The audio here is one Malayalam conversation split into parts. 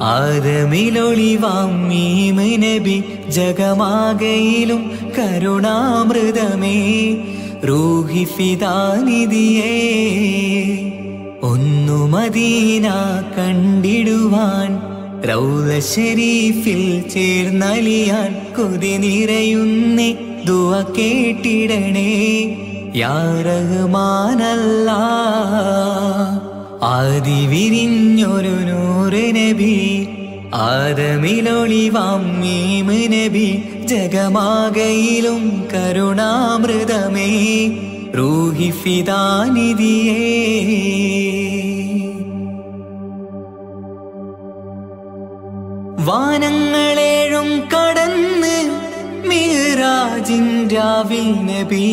ആദമിലൊളിവാം മീമ് നബി ജഗമാകയിലും കരുണാമൃതമേ റൂഹി ഫിദാനിധിയേ ഒന്നു മദീന കണ്ടിടുവാൻ റൗള ശരീഫിൽ ചേർന്നലിയാൻ കൊതി നിറയുന്നേ ദുആ കേട്ടിടണേ യാ റഹ്മാനല്ലാഹ് ആദി വിരിഞ്ഞൊരു നൂറ് നബി ആദമിലൊളിവാം മീമ് നബി ജഗമാകയിലും കരുണാമൃതമേ റൂഹി ഫിദാനിധിയേ വാനങ്ങളേഴും കടന്ന് മിഅ്റാജിൻ രാവിൽ നബി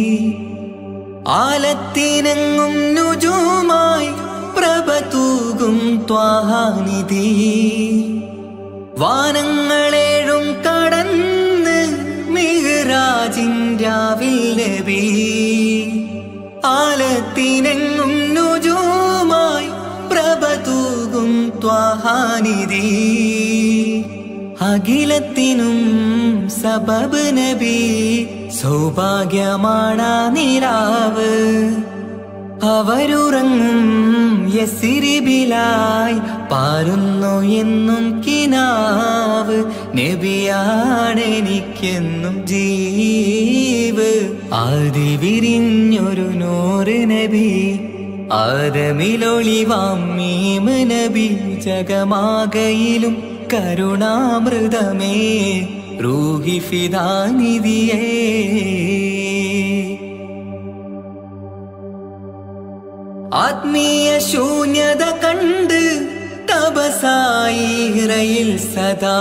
ആലത്തിനെങ്ങും നുജൂമായി പ്രഭ തൂകും ത്വാഹാനിധി വാനങ്ങളേഴും കടന്ന് മിഅ്റാജിൻ രാവിൽ നബി ആലത്തിനെങ്ങും നുജൂമായി പ്രഭ തൂകും ത്വാഹാനിധി അഖിലത്തിനും സബബ് നബി സൗഭാഗ്യമാണ് നിലാവ് അവരുറങ്ങും യസിരിബിലായി പാരുന്നു എന്നും കിനാവ് നബിയാണെനിക്കെന്നും ജീവ് ആദി വിരിഞ്ഞൊരു നൂറ് നബി ആദമിലൊളിവാം മീമ് നബി ജഗമാകയിലും കരുണാമൃതമേ റൂഹി ഫിദാനിധിയേ ആത്മീയ ശൂന്യത കണ്ട് തപസായി ഇറയിൽ സദാ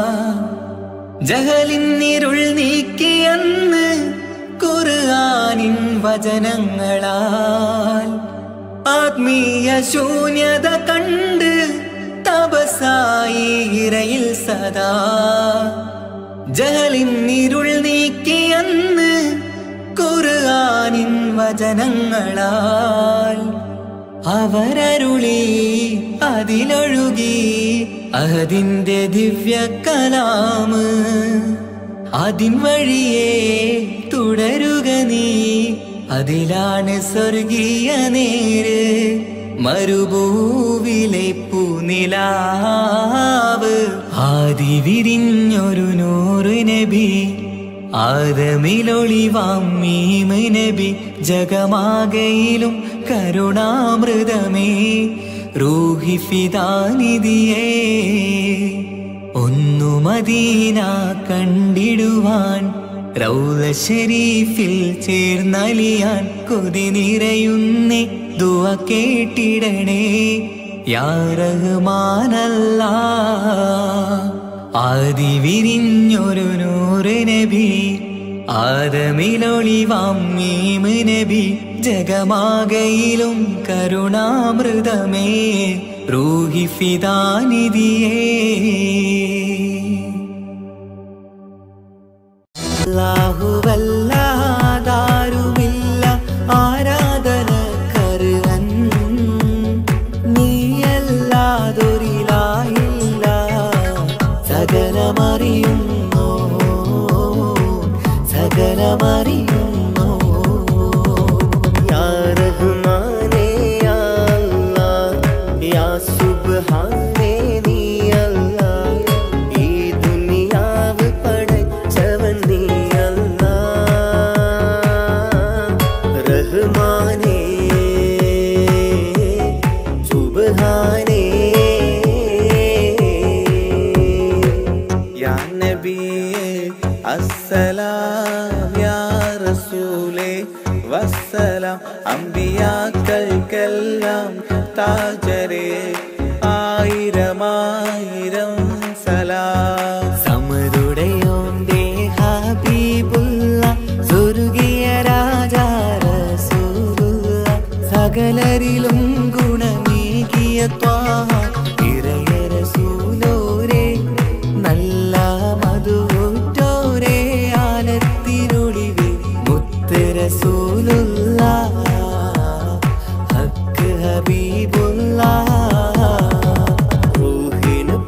ജഹലിന്നിരുൾ നീക്കിയന്ന് ഖുർആനിൻ വചനങ്ങളാൽ ആത്മീയ ശൂന്യത കണ്ട് തപസായി ഇറയിൽ സദാ ജഹലിന്നിരുൾ നീക്കിയന്ന് ഖുർആനിൻ വചനങ്ങളാൽ അവരരുളി അതിലൊഴുകി അഹദിന്റെ ദിവ്യ കലാമ് അതിൻ വഴിയേ തുടരുക നീ അതിലാണ് സ്വർഗീയ നേര് മരുഭൂവിലെ പൂനിലാവ് ആദി വിരിഞ്ഞൊരു നൂറ് നബി ആദമിലൊളിവാം മീമ് നബി ജഗമാകയിലും കരുണാമൃതമേ റൂഹി ഫിദാനിധിയേ ഒന്നു മദീന കണ്ടിടുവാൻ റൗള ശരീഫിൽ ചേർന്നലിയാൻ കൊതി നിറയുന്നേ ദുആ കേട്ടിടണേ യാ റഹ്മാനല്ലാഹ് ആദി വിരിഞ്ഞൊരു നൂറ് നബി ആദമിലൊളിവാം മീമ് നബി ജഗമാകയിലും കരുണാമൃതമേ റൂഹി ഫിദാനിധിയേ അല്ലാഹുവല്ലാതാരുമില്ല ആരാധനക്കർഹൻ നീയല്ലാതൊരിലാഹില്ല സകലമറിയുന്നു സകലമറിയുന്നു യാ റഹ്മാനേ യാ അല്ലാഹ് യാ സുബ്ഹാനേ നീ അല്ലാഹ് ഈ ദുനിയാവ് പടച്ചവൻ നീ അല്ലാഹ് റഹ്മാനേ സുബ്ഹാനേ യാ നബിയേ അസ്സലാം യാ റസൂലേ വസ്സലാം അംബിയാക്കൾക്കെല്ലാം താജരേ ആയിരമായിരം സലാം സമരുടയോന്റെ ഹബീബുള്ള സ്വർഗീയ രാജാ റസൂലുള്ള സകലരിലും ഗുണമേകിയ ത്വാഹ ഇറയ റസൂലോരേ നല്ല മധുറ്റോരേ ആലത്തിനൊളിവേ മുത്ത് റസൂലുള്ളാഹ് ഹക്ക് ഹബീബുള്ളാഹ് റൂഹിന്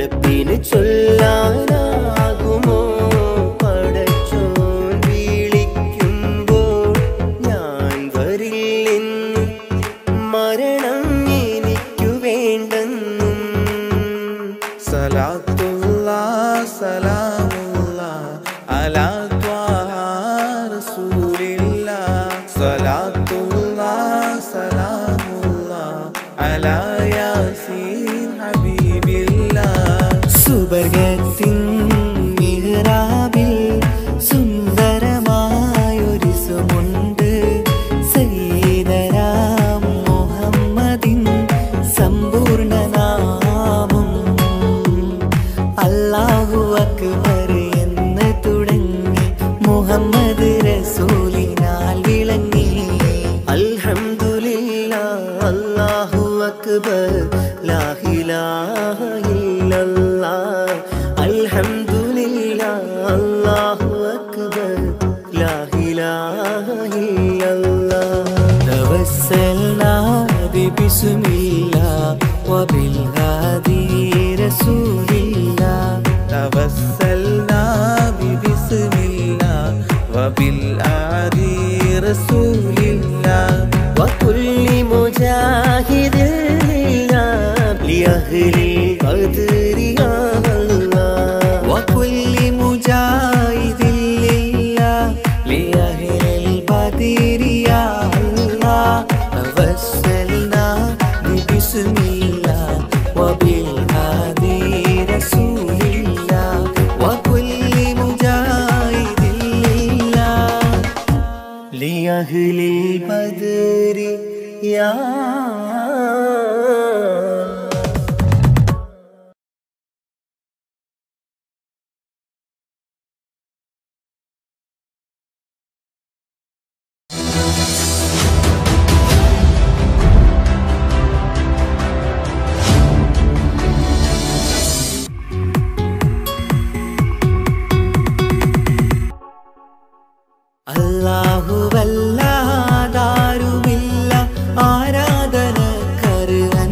പടപ്പിന് ചൊല്ലാനാകുമോ പടച്ചോൻ വിളിക്കുമ്പോൾ ഞാൻ വരില്ലെന്ന് മരണം എനിക്കു വേണ്ടെന്നും സലാത്തുല്ലാഹ് സലാമുല്ലാഹ് അലാ ത്വാഹ റസൂലില്ലാഹ് സലാത്തുല്ലാഹ് സലാമുല്ലാഹ് അലാ യാസീൻ ഹബീബില്ലാഹ് സുബർഗത്തിൻ മിഹ്റാബിൽ സുന്ദരമായൊരു സുമുണ്ട് സയ്യിദനാ മുഹമ്മദിൻ സമ്പൂർണ്ണ നാമം അല്ലാഹു അക്ബർ എന്ന് തുടങ്ങി മുഹമ്മദ് റസൂലിനാൽ വിളങ്ങി അൽഹംദുലില്ലാഹ് അല്ലാഹു അക്ബർ ലാ ഇലാഹ ഇല്ലല്ലാഹ് അൽഹംദുലില്ലാഹ് അല്ലാഹു അക്ബർ ലാ ഇലാഹ ഇല്ലല്ലാഹ് തവസ്സൽനാ ബിസ്മില്ലാഹ് വബിൽ ഹാദി റസൂലില്ലാഹ് തവസ്സൽനാ ബിസ്മില്ലാഹ് വബിൽ ഹാദി റസൂലില്ലാഹ് വകുല്ലി മുജാഹിദിൻ لأهل القدر يا الله وكل مجاهد لله لأهل البدر يا الله توسلنا ببسم الله وبالهادي رسول الله وكل مجاهد لله لأهل البدر يا അല്ലാഹുവല്ലാതാരുമില്ല ആരാധനക്കർഹൻ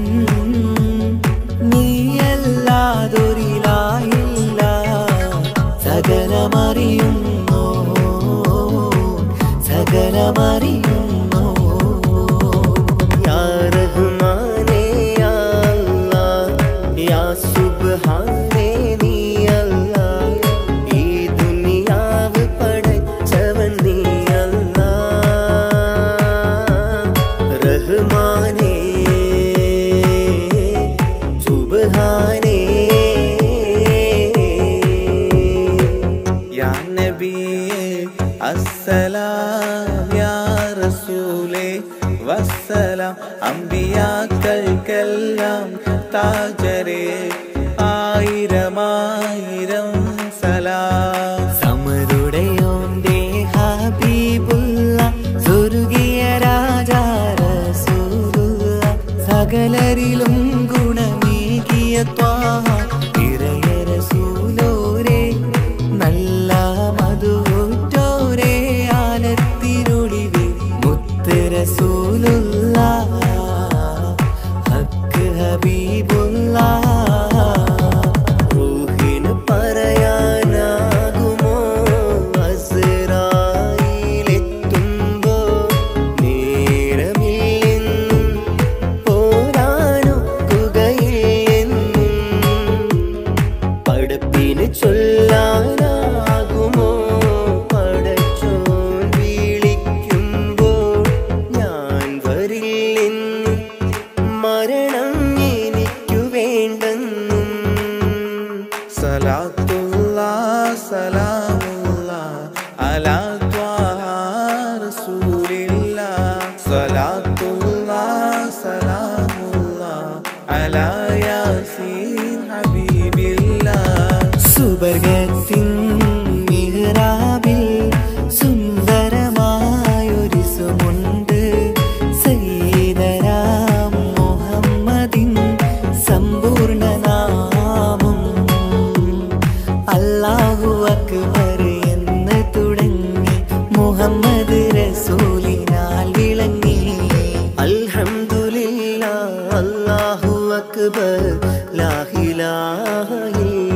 നീയല്ലാതൊരിലായില്ല സകലമറിയുന്നോ സകലമറിയുന്നോ യാ റഹ്മാനേ യാ അല്ലാഹ് യാ സുബ്ഹാനേ നീ അല്ലാഹ് ഈ ദുനിയാവ് പടച്ചവൻ നീ റഹ്മാനേ സുബ്ഹാനേ യാ നബിയേ അസ്സലാം യാ റസൂലേ വസ്സലാം അംബിയാക്കൾക്കെല്ലാം താജരേ ആയിരമായിരം സലാം സമരുടയോന്റെ ഹബീബുള്ള സ്വർഗീയ രാജാ റസൂലുള്ള സകലരിലും ഗുണമേകിയ ത്വാഹ ഇറയ റസൂലോരേ നല്ല മധുറ്റോരേ ആലത്തിനൊളിവേ മുത്ത് റസൂലുള്ളാഹ് ഹക്ക് ഹബീബുള്ളാഹ് റൂഹിന് പറയാനാകുമോ അസ്റായിലെത്തുമ്പോ നേരമില്ലെന്നും പോരാനൊക്കുകയില്ലെന്നും പടപ്പിന് ചൊല്ലാനാകുമോ പടച്ചോൻ വിളിക്കുമ്പോൾ ഞാൻ വരില്ലെന്ന് മരണം എനിക്കു വേണ്ടെന്നും സലാത്തുല്ലാഹ് സലാമുല്ലാഹ് അലാ ത്വാഹ റസൂലില്ലാഹ് സലാത്തുല്ലാഹ് സലാമുല്ലാഹ് അലാ യാസീൻ ഹബീബില്ലാഹ് സുബർഗത്തിൻ മിഹ്റാബിൽ സുന്ദരമായൊരു സുമുണ്ട് സയ്യിദനാ മുഹമ്മദിൻ സമ്പൂർണ്ണ നാമം അല്ലാഹു അക്ബർ എന്ന് തുടങ്ങി മുഹമ്മദ് റസൂലിനാൽ വിളങ്ങി അൽഹംദുലില്ലാഹ് അല്ലാഹു അക്ബർ ലാ ഇലാഹ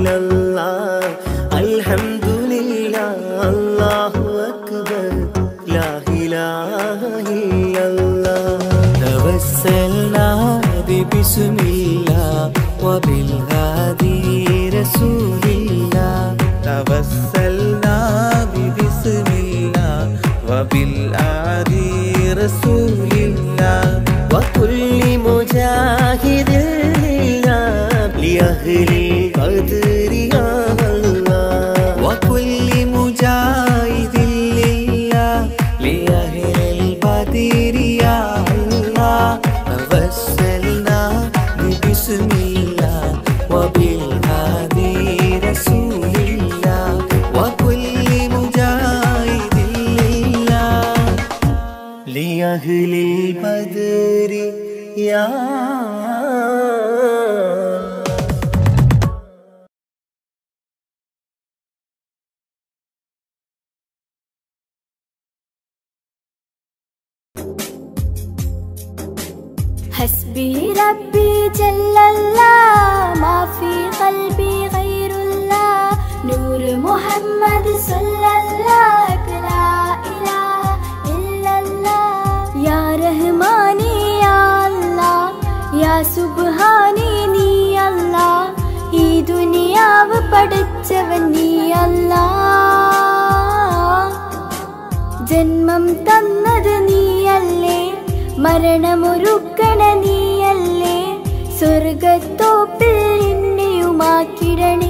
illallah, alhamdulillah, Allahu akbar, la ilaha illallah. Tawassalna bi bismillah wa bil hadi rasulillah. توسلنا ببسم الله وبالهادي رسول الله وكل مجاهد لله لأهل القدر يا الله. وكل مجاهد لله لأهل القدر يا الله. توسلنا ببسم الله وبالهادي رسول الله. وكل مجاهد لله لأهل البدر يا حسبي ربي جل الله ما في قلبي غير الله نور محمد صلى الله لا إله إلا الله يا رحماني يا الله يا سبحاني നീ അല്ലാഹ് ഈ ദുനിയാവ് പഠിച്ചവൻ നീ അല്ലാഹ് ജന്മം തന്നത് നീയല്ലേ മരണമൊരുക്കണ നീയല്ലേ സ്വർഗത്തോപ്പിൽ എന്നെയുമാക്കിടണേ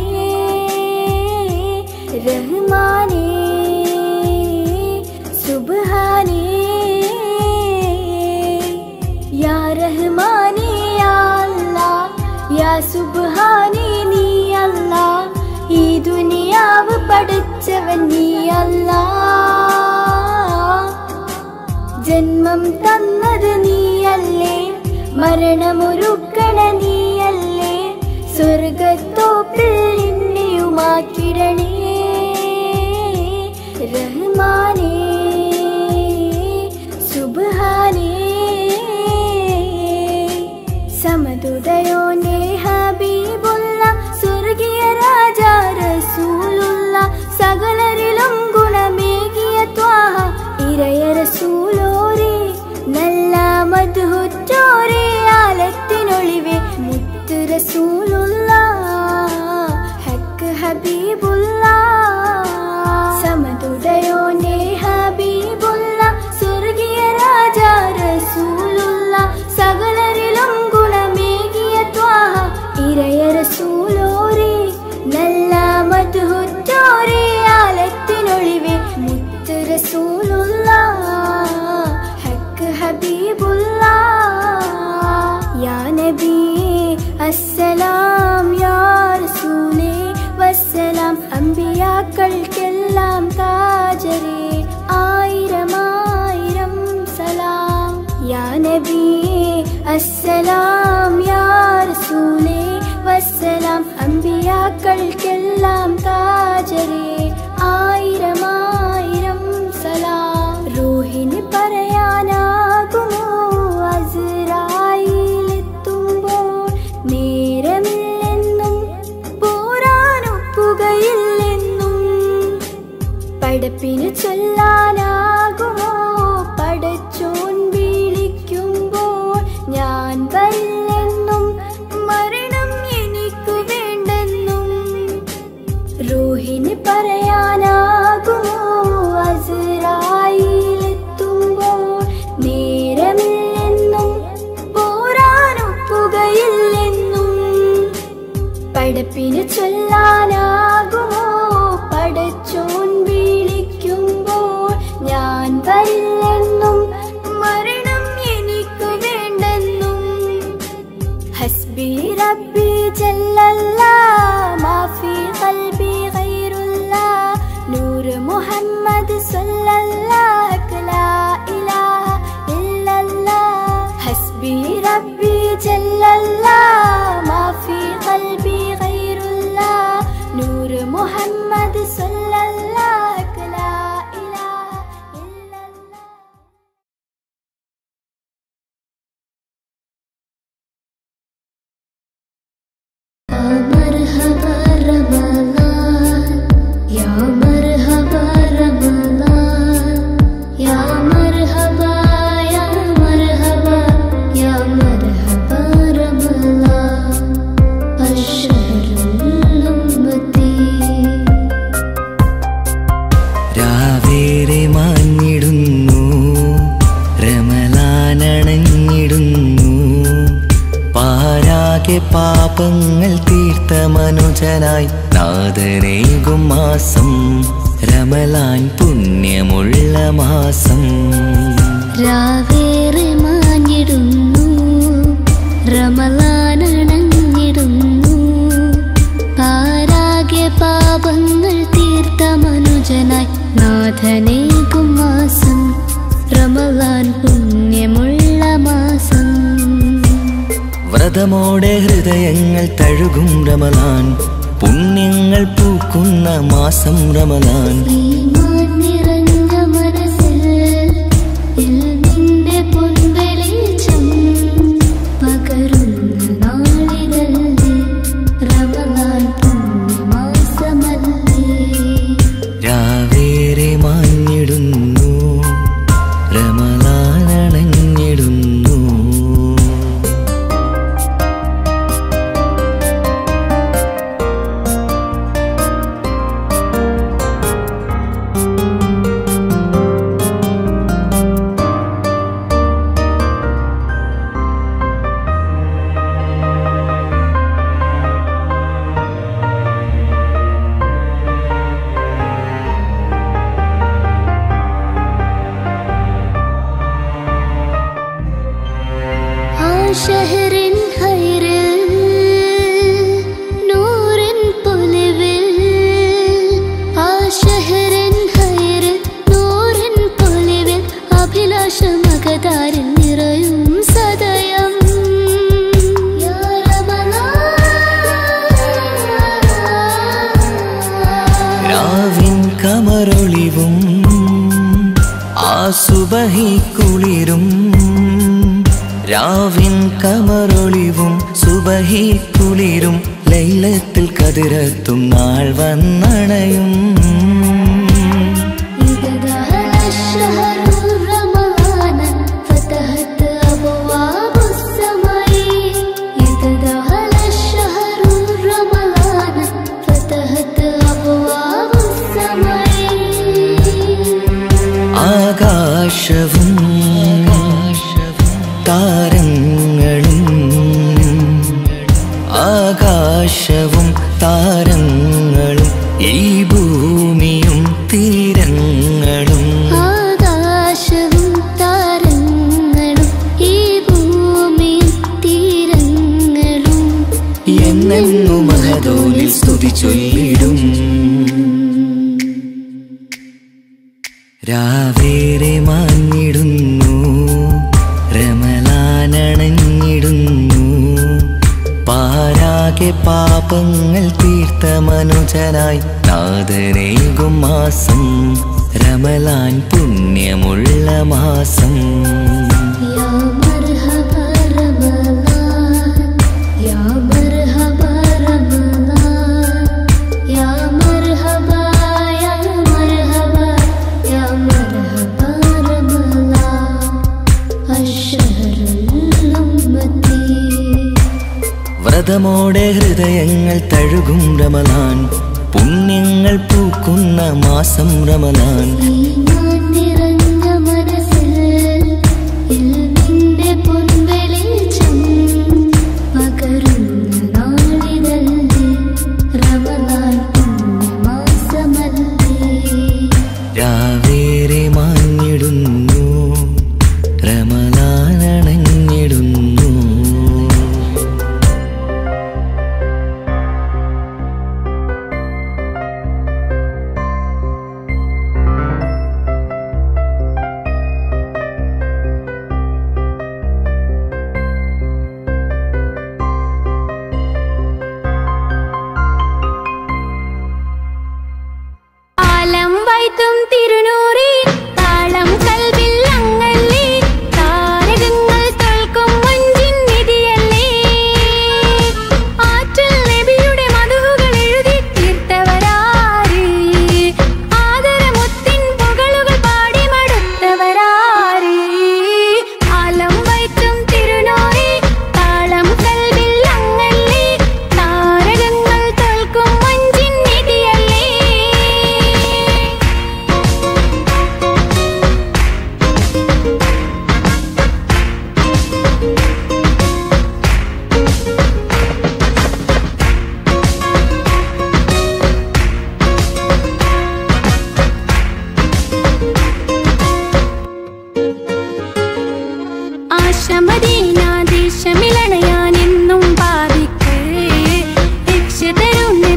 റഹ്മാനേ സുബ്ഹാനേ യാ റഹ്മാനേ യാ അല്ലാഹ് യാ സുബ്ഹാനേ നീ അല്ലാഹ് ഈ ദുനിയാവ് പഠിച്ചവൻ നീ അല്ലാഹ് ജന്മം തന്നത് നീയല്ലേ മരണമൊരുക്കണ നീയല്ലേ സ്വർഗത്തോപ്പിൽ എന്നെയുമാക്കിടണേ റഹ്മാനേ സുബ്ഹാനേ സമതുദയോന്റെ ഹബീബുള്ള സ്വർഗീയ രാജാ റസൂലുള്ള സകലരിലും ഗുണമേകിയ ത്വാഹ ഇരയ റസൂലോരേ നല്ല മദ്ഹുറ്റോരേ ആലത്തിനൊളിവേ മുത്ത് റസൂലുള്ള ഹക്ക് ഹബീബുള്ള സമതുദയോന്റെ ഹബീബുള്ള സ്വർഗീയ രാജാ റസൂലുള്ള സകലരിലും ഗുണമേകിയ ത്വാഹ ഇരയ റസൂലോരേ നല്ല മദ്ഹുറ്റോരേ ആലത്തിനൊളിവേ മുത്ത് റസൂലുള്ള ഹക്ക് ഹബീബുള്ള യാ നബി അസ്സലാം യാ റസൂലേ വസ്സലാം അമ്പിയാക്കൾക്കെല്ലാം താജരേ ആയിരം ആയിരം സലാം യാ നബി അസ്സലാം യാ റസൂലേ വസ്സലാം അമ്പിയാക്കൾക്കെല്ലാം താജരേ ആയിരം ആയിരം സലാം റൂഹിന് പറയാനാകുമോ അസ്റായീലെത്തുമ്പോൾ നേരമില്ലെന്നും പോരാനൊക്കുകയില്ലെന്നും പടപ്പിന് ചൊല്ലാനാകുമോ പടച്ചോൻ വിളിക്കുമ്പോൾ ഞാൻ വരില്ലെന്നും മരണം എനിക്കു വേണ്ടെന്നും റൂഹിന് പറയാനാകുമോ അസ്റായീലെത്തുമ്പോൾ നേരമില്ലെന്നും പോരാനൊക്കുകയില്ലെന്നും പടപ്പിന് ചൊല്ലാനാകുമോ പടച്ചോൻ വിളിക്കുമ്പോൾ ഞാൻ വരില്ലെന്നും മരണം എനിക്കു വേണ്ടെന്നും ഹസ്ബി റബ്ബി ജല്ലല്ലാഹ് മാ ഫീ ഖൽബി ഗൈറുല്ലാഹ് നൂർ മുഹമ്മദ് സല്ലല്ലാഹു ലാ ഇലാഹ ഇല്ലല്ലാഹ് ഹസ്ബി റബ്ബി ജല്ലല്ലാഹ് മാ ഫീ ഖൽബി ഗൈറുല്ലാഹ് നൂർ മുഹമ്മദ് പാപങ്ങൾ തീർത്ത മനുജനായി നാഥനേകും മാസം റമളാൻ പുണ്യമുള്ള മാസം. രാവേറെ മാഞ്ഞിടുന്നു റമളാൻ അണഞ്ഞിടുന്നു പാരാകെ പാപങ്ങൾ തീർത്ത മനുജനായി നാഥനേകും മാസം റമളാൻ പുണ്യമുള്ള മാസം. വ്രതമോടെ ഹൃദയങ്ങൾ തഴുകും റമളാൻ പുണ്യങ്ങൾ പൂക്കുന്ന മാസം റമളാൻ. ഈമാൻ നിറഞ്ഞ മനസ്സിൽ ഇൽമിന്റെ പൊൻവെളിച്ചം പകരുന്ന നാളിതല്ലേ റമളാൻ പുണ്യമാസമല്ലേ. രാവേറെ മാഞ്ഞിടുന്നു റമളാൻ അണഞ്ഞിടുന്നു. ഷഹറിൻ ഹൈറിൽ നൂറിൻ പൊലിവിൽ ആ ഷഹറിൻ ഹൈറിൽ നൂറിൻ പൊലിവിൽ അഭിലാഷമകതാരിൽ നിറയും സദയം. യാ റമളാൻ രാവിൻ കമറൊളിവും ആ സുബഹി കുളിരും രാവിൻ കമറൊളിവും സുബഹി കുളിരും ലൈലത്തുൽ ഖദ്റത്തും നാൾ വന്നണയും. ആകാശവും താരങ്ങളും ആകാശവും താരങ്ങളും ഈ ഭൂമിയും തീരങ്ങളും. ആകാശവും താരങ്ങളും ഈ ഭൂമിയും തീരങ്ങളും എന്നെന്നു മഹദോലിൽ സ്തുതി ചൊല്ലിടും. രാവേറെ മാഞ്ഞിടുന്നു റമളാൻ അണഞ്ഞിടുന്നു പാരാകെ പാപങ്ങൾ തീർത്ത മനുജനായി നാഥനേകും മാസം റമളാൻ പുണ്യമുള്ള മാസം. യാ മർഹബ റമളാൻ യാ മർഹബ റമളാൻ യാ മർഹബ യാ മർഹബ യാ മർഹബ റമളാൻ അശ്ശഹറുൽ ഉമ്മത്തി. വ്രതമോടെ ഹൃദയങ്ങൾ തഴുകും റമളാൻ പുണ്യങ്ങൾ പൂക്കുന്ന മാസം റമളാൻ. ഈമാൻ നിറഞ്ഞ മനസ്സിൽ ഇൽമിന്റെ പൊൻവെളിച്ചം പകരുന്ന നാളിതല്ലേ റമളാൻ പുണ്യമാസമല്ലേ. രാവേറെ മാഞ്ഞിടുന്നു റമളാൻ അണഞ്ഞിടുന്നു.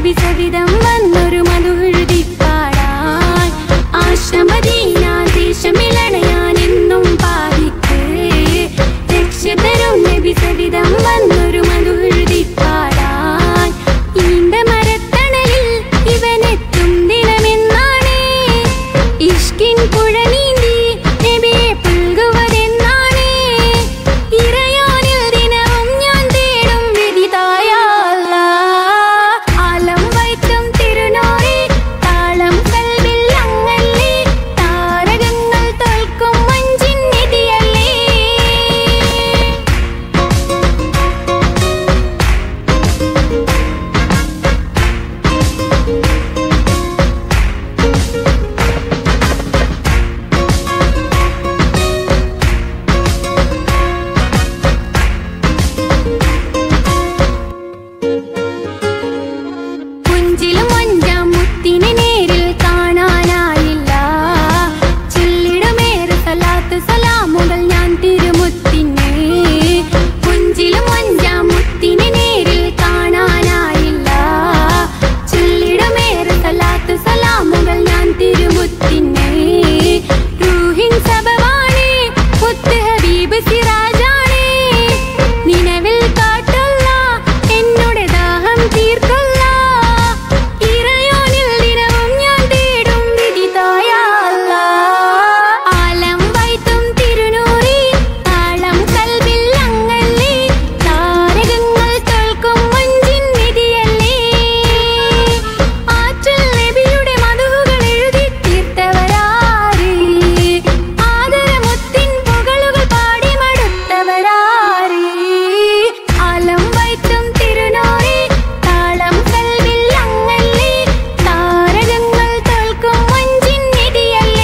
നബി സവിധം വന്നൊരു മധുഹൃതി പാടാൻ ആശ്രമദീന ദേശമിലണയാൻ എന്നും പാതിക്ക് രക്ഷതരും നബി സവിധം വന്നൊരു മധുഹൃതി പാടാൻ ഈണ്ട മരത്തണലിൽ ഇവനെത്തും ദിനമെന്നാണ് ഇഷ്കിൻ പുഴ നീന്തി നബിയെ പുൽകുവതെന്നാണ് ഇറയോനിൽ ദിനവും ഞാൻ തേടും വിധിതായ ആലം വൈത്തും തിരുനൂറി താളം കൽവിൽ അങ്ങല്ലേ താരകങ്ങൾ തോൽക്കും മഞ്ചിൻ നിധിയല്ലേ പുഞ്ചിലും ഒഞ്ചാം മുത്തിനെ നേരിൽ കാണാനായില്ല ചൊല്ലിടുമേറെ സലാത്ത് സലാമുകൾ ഞാൻ തിരുമുത്തിനെ പുഞ്ചിലും ഒഞ്ചാം മുത്തിനെ നേരിൽ കാണാനായില്ല ചൊല്ലിടുമേറെ സലാത്ത് സലാമുകൾ ഞാൻ തിരുമുത്തിനെ റൂഹിൻ സബവാണ് മുത്ത് ഹബീബ് സിറാജാണ് നിലവിൽ കാട്ടല്ല എന്നോട് ദാഹം തീർക്കല്ല ഇറയോനിൽ ദിനവും ഞാൻ തേടും വിധിതായ ആലം വൈത്തും തിരുനൂറി താളം കൽവിൽ അങ്ങല്ലേ താരകങ്ങൾ തോൽക്കും മഞ്ചിൻ നിധിയല്ലേ ആറ്റൽ നബിയുടെ മധുഹുകൾ എഴുതി തീർത്തവരാര് ആദരമുത്തിൻ പുകളുകൾ പാടി മടുത്തവരാര് ആലം വൈത്തും തിരുനൂറി താളം കൽവിൽ അങ്ങല്ലേ താരകങ്ങൾ തോൽക്കും മഞ്ചിൻ നിധിയല്ലേ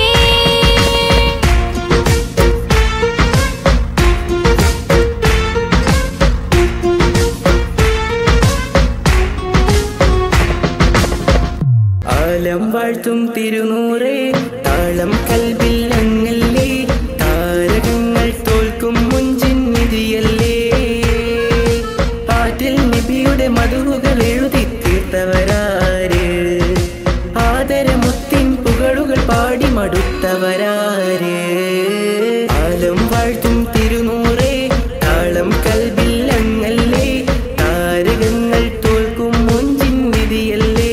ആലം വാഴ്ത്തും തിരുനൂറേ താളം കൽവിൽ അങ്ങല്ലേ താരകങ്ങൾ തോൽക്കും മുഞ്ചിൻ നിധിയല്ലേ ആറ്റിൽ നബിയുടെ മധുഹുകൾ എഴുതി തീർത്തവരാര് ആദരമുത്തിൻ പുകളുകൾ പാടി മടുത്തവരാര് ആലം വാഴ്ത്തും തിരുനൂറേ താളം കൽവിൽ അങ്ങല്ലേ താരകങ്ങൾ തോൽക്കും മുഞ്ചിൻ നിധിയല്ലേ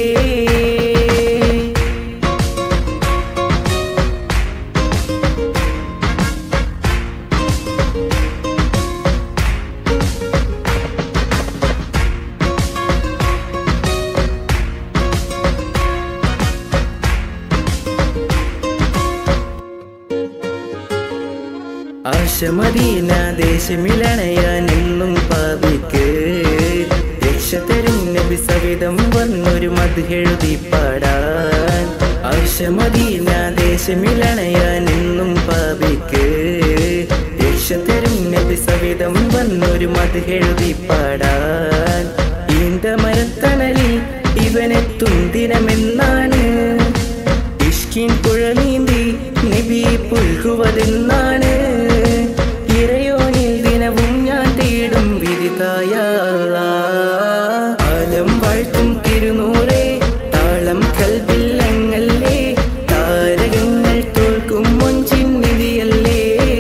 ആശമദീന ദേശമിലണയാൻ എന്നും പാപിക്ക് രക്ഷതരും നബി സവിധം വന്നൊരു മധുഹെഴുതി പാടാൻ ആശമദീന ദേശമിലണയാൻ എന്നും പാപിക്ക് രക്ഷതരും നബി സവിധം വന്നൊരു മധുഹെഴുതി പാടാൻ ഈന്ത മരത്തണലിൽ ഇവനെത്തും ദിനമെന്നാണ് ഇഷ്കിൻ പുഴ നീന്തി നബി പുൽകുവതെന്നാണ് ഇറയോനിൽ ദിനവും ഞാൻ തേടും വിധിതായ ആലം വാഴ്ത്തും തിരുനൂറേ താളം കൽവിൽ അങ്ങല്ലേ താരകങ്ങൾ തോൽക്കും മഞ്ചിൻ നിധിയല്ലേ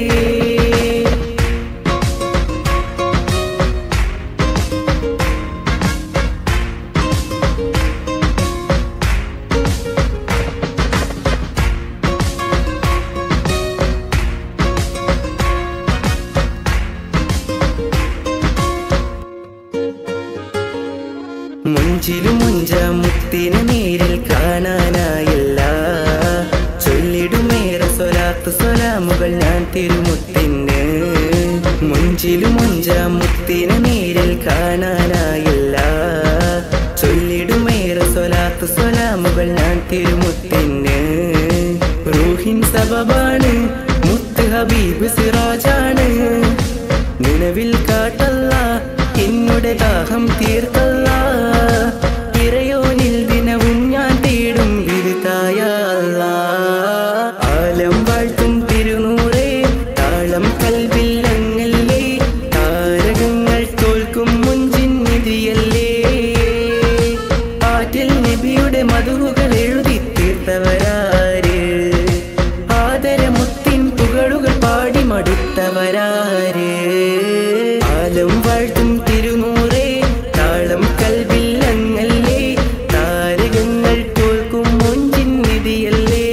മുഞ്ചിലും മുഞ്ച മുത്തിനെ നേരിൽ കാണാനായില്ല ചൊല്ലിടുമേറെ സ്വലാത്ത് സ്വലാമുകൾ ഞാൻ തിരുമുത്തിന് മുഞ്ചിലും മുഞ്ച മുത്തിനെ നേരിൽ കാണാനായില്ല ചൊല്ലിടുമേറെ സ്വലാത്ത് സ്വലാമുകൾ ഞാൻ തിരുമുത്തിന് റൂഹിൻ സബബാണ് മുത്ത് ഹബീബ് സിറാജാണ് നിലവിൽ കാട്ടല്ല എന്നോട് ദാഹം തീർക്കല്ല ഇറയോനിൽ ദിനവും ഞാൻ തേടും വിധിതായ ആലം വാഴ്ത്തും തിരുനൂറേ താളം കൽവിൽ അങ്ങല്ലേ താരകങ്ങൾ തോൽക്കും മുഞ്ചിൻ നിധിയല്ലേ മധുകൾ എഴുതി തീർത്തവരാര് ആദരമുത്തിൻ പുകളുകൾ പാടി മടുത്തവരാര് ആലം വാഴ്ത്തും തിരുനൂറേ താളം കൽവില്ലങ്ങല്ലേ താരകങ്ങൾ തോൽക്കും മൊഞ്ചിൻ നിധിയല്ലേ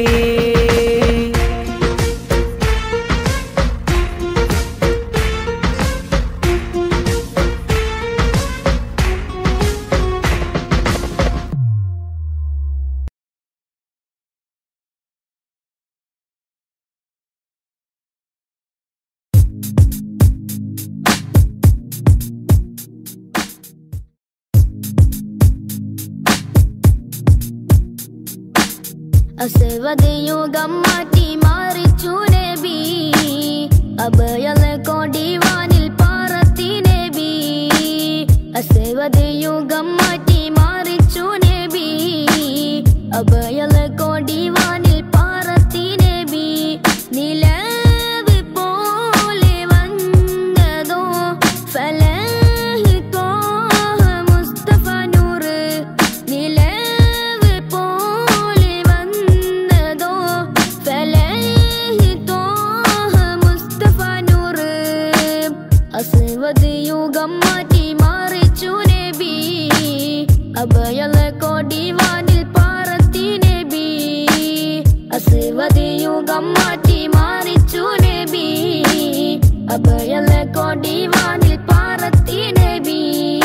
അസ്വദയുഗം മാറ്റി മാറിച്ചു നബി അഭയലെ കൊടിവാനിൽ പാറത്തി നബി അസ്വദയുഗം മാറ്റി മാറിച്ചു നബി അഭയലെ കൊടിവാനിൽ പാറത്തി നബി നിലവ് പോലെ വന്നതോ ഫലഹ് തോഹ മുസ്തഫ നൂറ് നിലവ് പോലെ വന്നതോ ഫലഹ് തോഹ മുസ്തഫ നൂറ് അസ്വദ് യുഗം മാറ്റി മാറിച്ചു നബി അഭയല കൊടിവാനിൽ പാറത്തി നബി അസ്വദ് യുഗം മാറ്റി മാറിച്ചു നബി അഭയല കൊടിവാനിൽ പാറത്തി നബി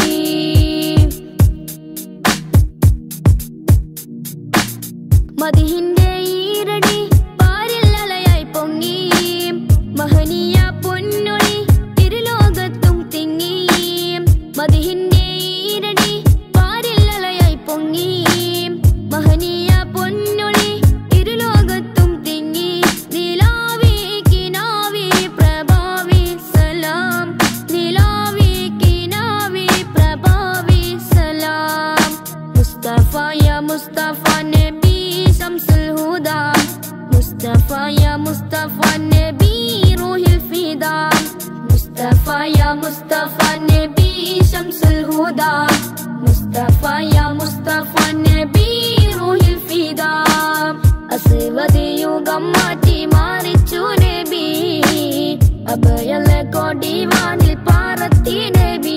മദിഹിന്റെ ഈരടി പാരിൽ അലയായി പൊങ്ങി മഹനീയ പൊന്നൊളി തിരുലോകത്തും തിങ്ങി മദിഹിന്റെ ഈരടി പാരിൽ അലയായി പൊങ്ങി മഹനീയ പൊന്നൊളി തിരുലോകത്തും തിങ്ങി നിലാവി കിനാവി പ്രഭാവി സലാം നിലാവി കിനാവി പ്രഭാവി സലാം മുസ്തഫ യാ മുസ്തഫ നബി ശംസുൽ ഹുദാ മുസ്തഫ യാ മുസ്തഫ നബി റൂഹിൽ ഫിദാ മുസ്തഫ യാ മുസ്തഫ നബി ശംസുൽ ഹുദാ മുസ്തഫ യാ മുസ്തഫ നബി റൂഹിൽ ഫിദാ അസ്വദ് യുഗം മാറ്റി മാറിച്ചു നബി അഭയല കൊടിവാനിൽ പാറത്തി നബി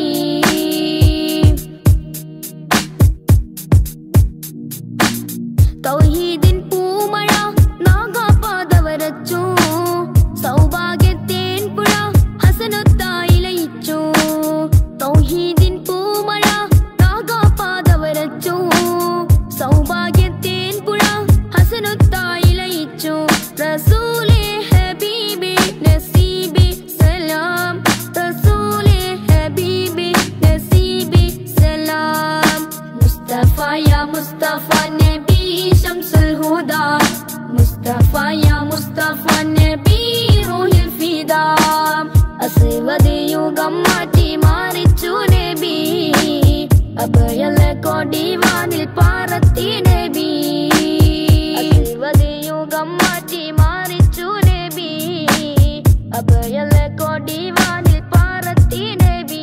തൗഹീദിൻ പൂമഴ നാഗാപാദവരച്ചു സൗഭാഗ്യത്തേൻ പുഴ ഹസനത്തായി ലയിച്ചു തൗഹീദിൻ പൂമഴ നാഗാപാദവരച്ചു സൗഭാഗ്യത്തേൻ പുഴ ഹസനത്തായി ലയിച്ചു റസൂലേ ഹബീബി നസീബി സലാം റസൂലേ ഹബീബി നസീബി സലാം മുസ്തഫ യാ മുസ്തഫ നബി ശംസുൽ ഹുദാ മുസ്തഫ യാ മുസ്തഫ നബി റൂഹിൽ ഫിദാ അസ്വദ് യുഗം മാറ്റി മാറിച്ചു നബി അഭയല കൊടിവാനിൽ പാറത്തി നബി അസ്വദ് യുഗം മാറ്റി മാറിച്ചു നബി അഭയല കൊടിവാനിൽ പാറത്തി നബി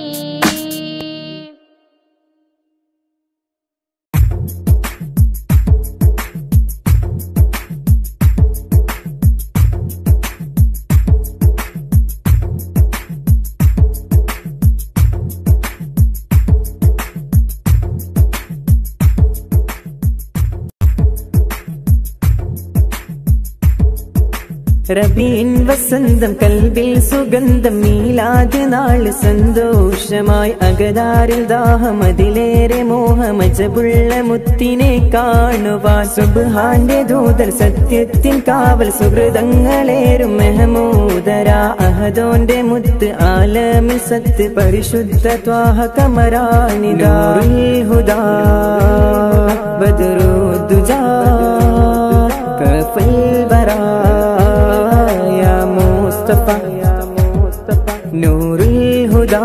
റബീൻ വസന്തം കൽബിൽ സുഗന്ധം മീലാദ് നാള് സന്തോഷമായി അകതാരിൽ ദാഹമതിലേറെ മോഹമജബുള്ള മുത്തിനെ കാണുവാൻ സുബ്ഹാന്റെ ദൂതർ സത്യത്തിൻ കാവൽ സുഹൃതങ്ങളേറും മെഹമൂദര അഹദോന്റെ മുത്ത് ആലമിൽ സത്ത് പരിശുദ്ധ ത്വാഹ കമറാനിദാറുൽ ഹുദാ ബദ്റുദ്ദുജാ കഫൽ ബറാ നൂറുൽ ഹുദാ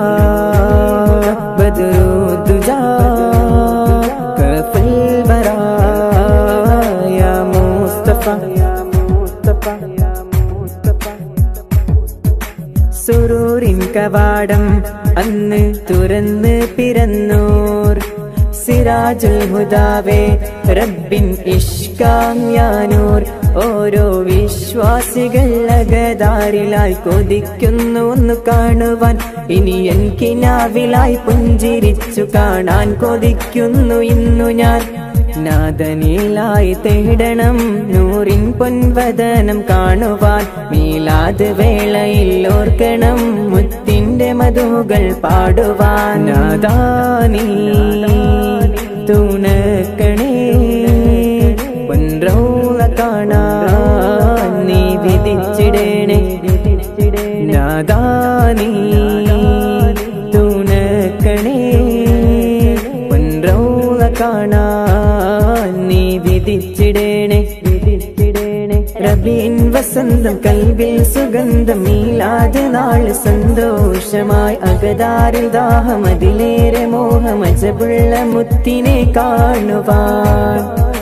ബദ്റുദ്ദുജാ കഫൽ ബറാ യാ മുസ്തഫ സുറൂറിൻ കവാടം അന്ന് തുറന്ന് പിറന്നോർ സിറാ സിറാജുൽ ഹുദാവേ റബ്ബിൻ ഇഷ്കാം യാ നൂർ ഓരോ വിശ്വാസികൾ അകതാരിലായി കൊതിക്കുന്നു ഒന്ന് കാണുവാൻ ഇനി എൻ കിനാവിലായി പുഞ്ചിരിച്ചു കാണാൻ കൊതിക്കുന്നു ഇന്നു ഞാൻ നാദനിലായി തേടണം നൂറിൻ പൊൻവദനം കാണുവാൻ മീലാദ് വേളയിൽ ഓർക്കണം മുത്തിന്റെ മധുകൾ പാടുവാൻ നാദാനി തുണക്കണേ പൊൻറൗള കാണാൻ നീ വിധിച്ചിടേണേ നാദാനി തുണക്കണേ പൊൻറൗള കാണാൻ നീ വിധിച്ചിടേണേ റബീൻ വസന്തം കൽബിൽ സുഗന്ധം മീലാദ് നാള് സന്തോഷമായി അകതാരിൽ ദാഹം അതിലേറെ മോഹം അജബുള്ള മുത്തിനെ കാണുവാൻ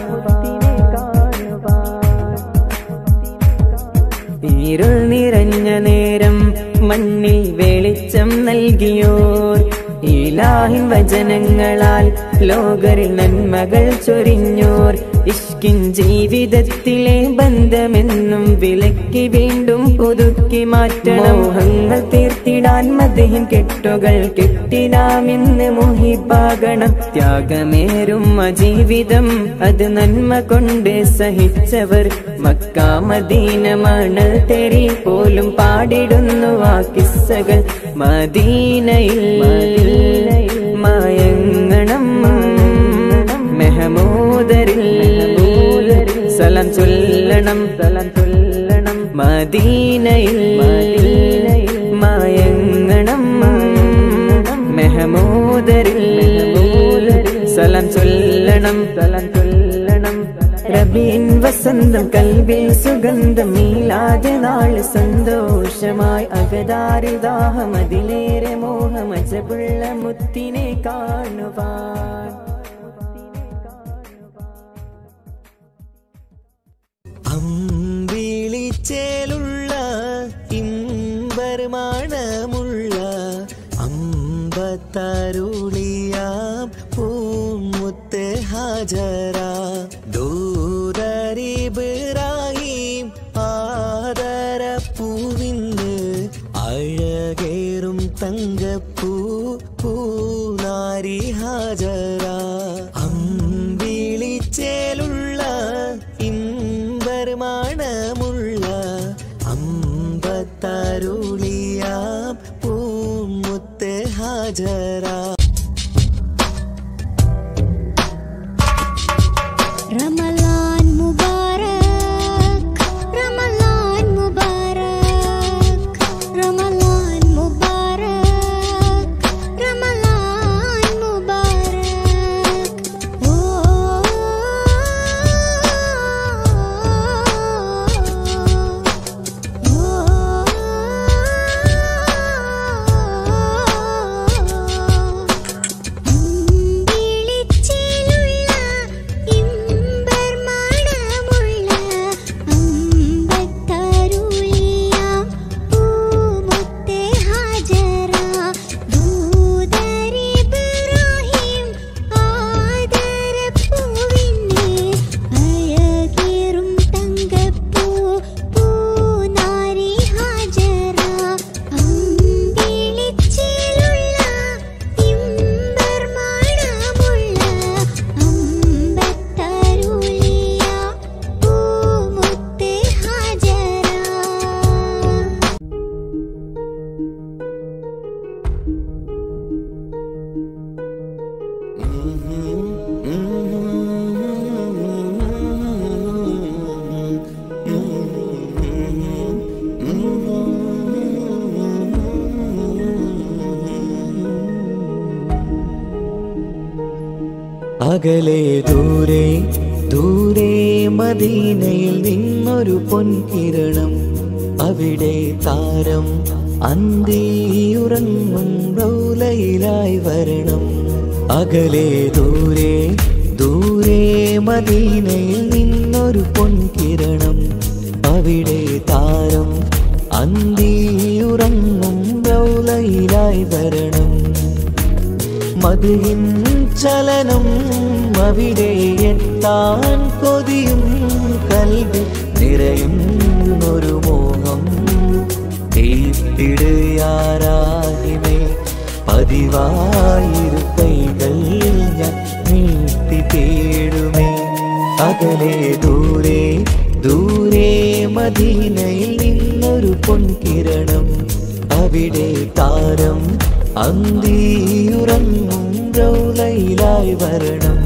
ഇരുൾ നിറഞ്ഞ നേരം മണ്ണിൽ വെളിച്ചം നൽകിയോർ ഇലാഹിൻ വചനങ്ങളാൽ ലോകരിൽ നന്മകൾ ചൊരിഞ്ഞോർ ഇഷ്കിൻ ജീവിതത്തിലെ ബന്ധമെന്നും വിലക്കി വീണ്ടും പുതുക്കി മാറ്റണം മോഹങ്ങൾ തീർത്തിടാൻ മദ്ഹിൻ കെട്ടുകൾ കെട്ടിനാമിന്ന് മുഹിബാകണം ത്യാഗമേറും ജീവിതം അത് നന്മ കൊണ്ട് സഹിച്ചവർ മക്ക മദീന മണൽ തെരി പോലും പാടിടുന്നു ആ കിസ്സകൾ മദീനയിൽ മയങ്ങണം മെഹമൂദരിൽ സലാം ചൊല്ലണം മദീനയിൽ മയങ്ങണം മെഹമൂദരിൽ സലാം ചൊല്ലണം റബീൻ വസന്തം കൽബിൽ സുഗന്ധം മീലാദ് നാള് സന്തോഷമായി അകതാരിൽ ദാഹം അതിലേറെ മോഹം അജബുള്ള മുത്തിനെ കാണുവാൻ അമ്പിളിച്ചേലുള്ള ഇമ്പർമാണമുള്ള അമ്പത്തരുളിയാം പൂമുത്ത് ഹാജറ ദൂതരിബ്രാഹിം ആദരപ്പൂവിന്ന് അഴകേറും തങ്കപ്പൂ പൂനാരി ഹാജറ അമ്പിളിച്ചേലുള്ള ഇമ്പർമാണമുള്ള അമ്പത്തരുളിയാം പൂമുത്ത് ഹാജറ رمضان مبارك رمضان مبارك رمضان مبارك رمضان مبارك അകലെ ദൂരെ ദൂരെ മദീനയിൽ നിന്നൊരു പൊൻകിരണം അവിടെ താരം അന്തിയുറങ്ങും റൗലയിലായി വരണം അകലെ ദൂരെ ദൂരെ മദീനയിൽ നിന്നൊരു പൊൻകിരണം അവിടെ താരം അന്തിയുറങ്ങും റൗലയിലായി വരണം മദ്ഹിൻ ചലനം അവിടെ എത്താൻ കൊതിയും കൽവിൽ നിറയുന്നൊരു മോഹം തീർത്തിടുയാരാകിമേ പതിവായിരു കൈകൾ ഞാൻ നീട്ടി തേടുമേ അകലെ ദൂരെ ദൂരെ മദീനയിൽ നിന്നൊരു പൊൻകിരണം അവിടെ താരം അന്തിയുറങ്ങും റൗളയിലായി വരണം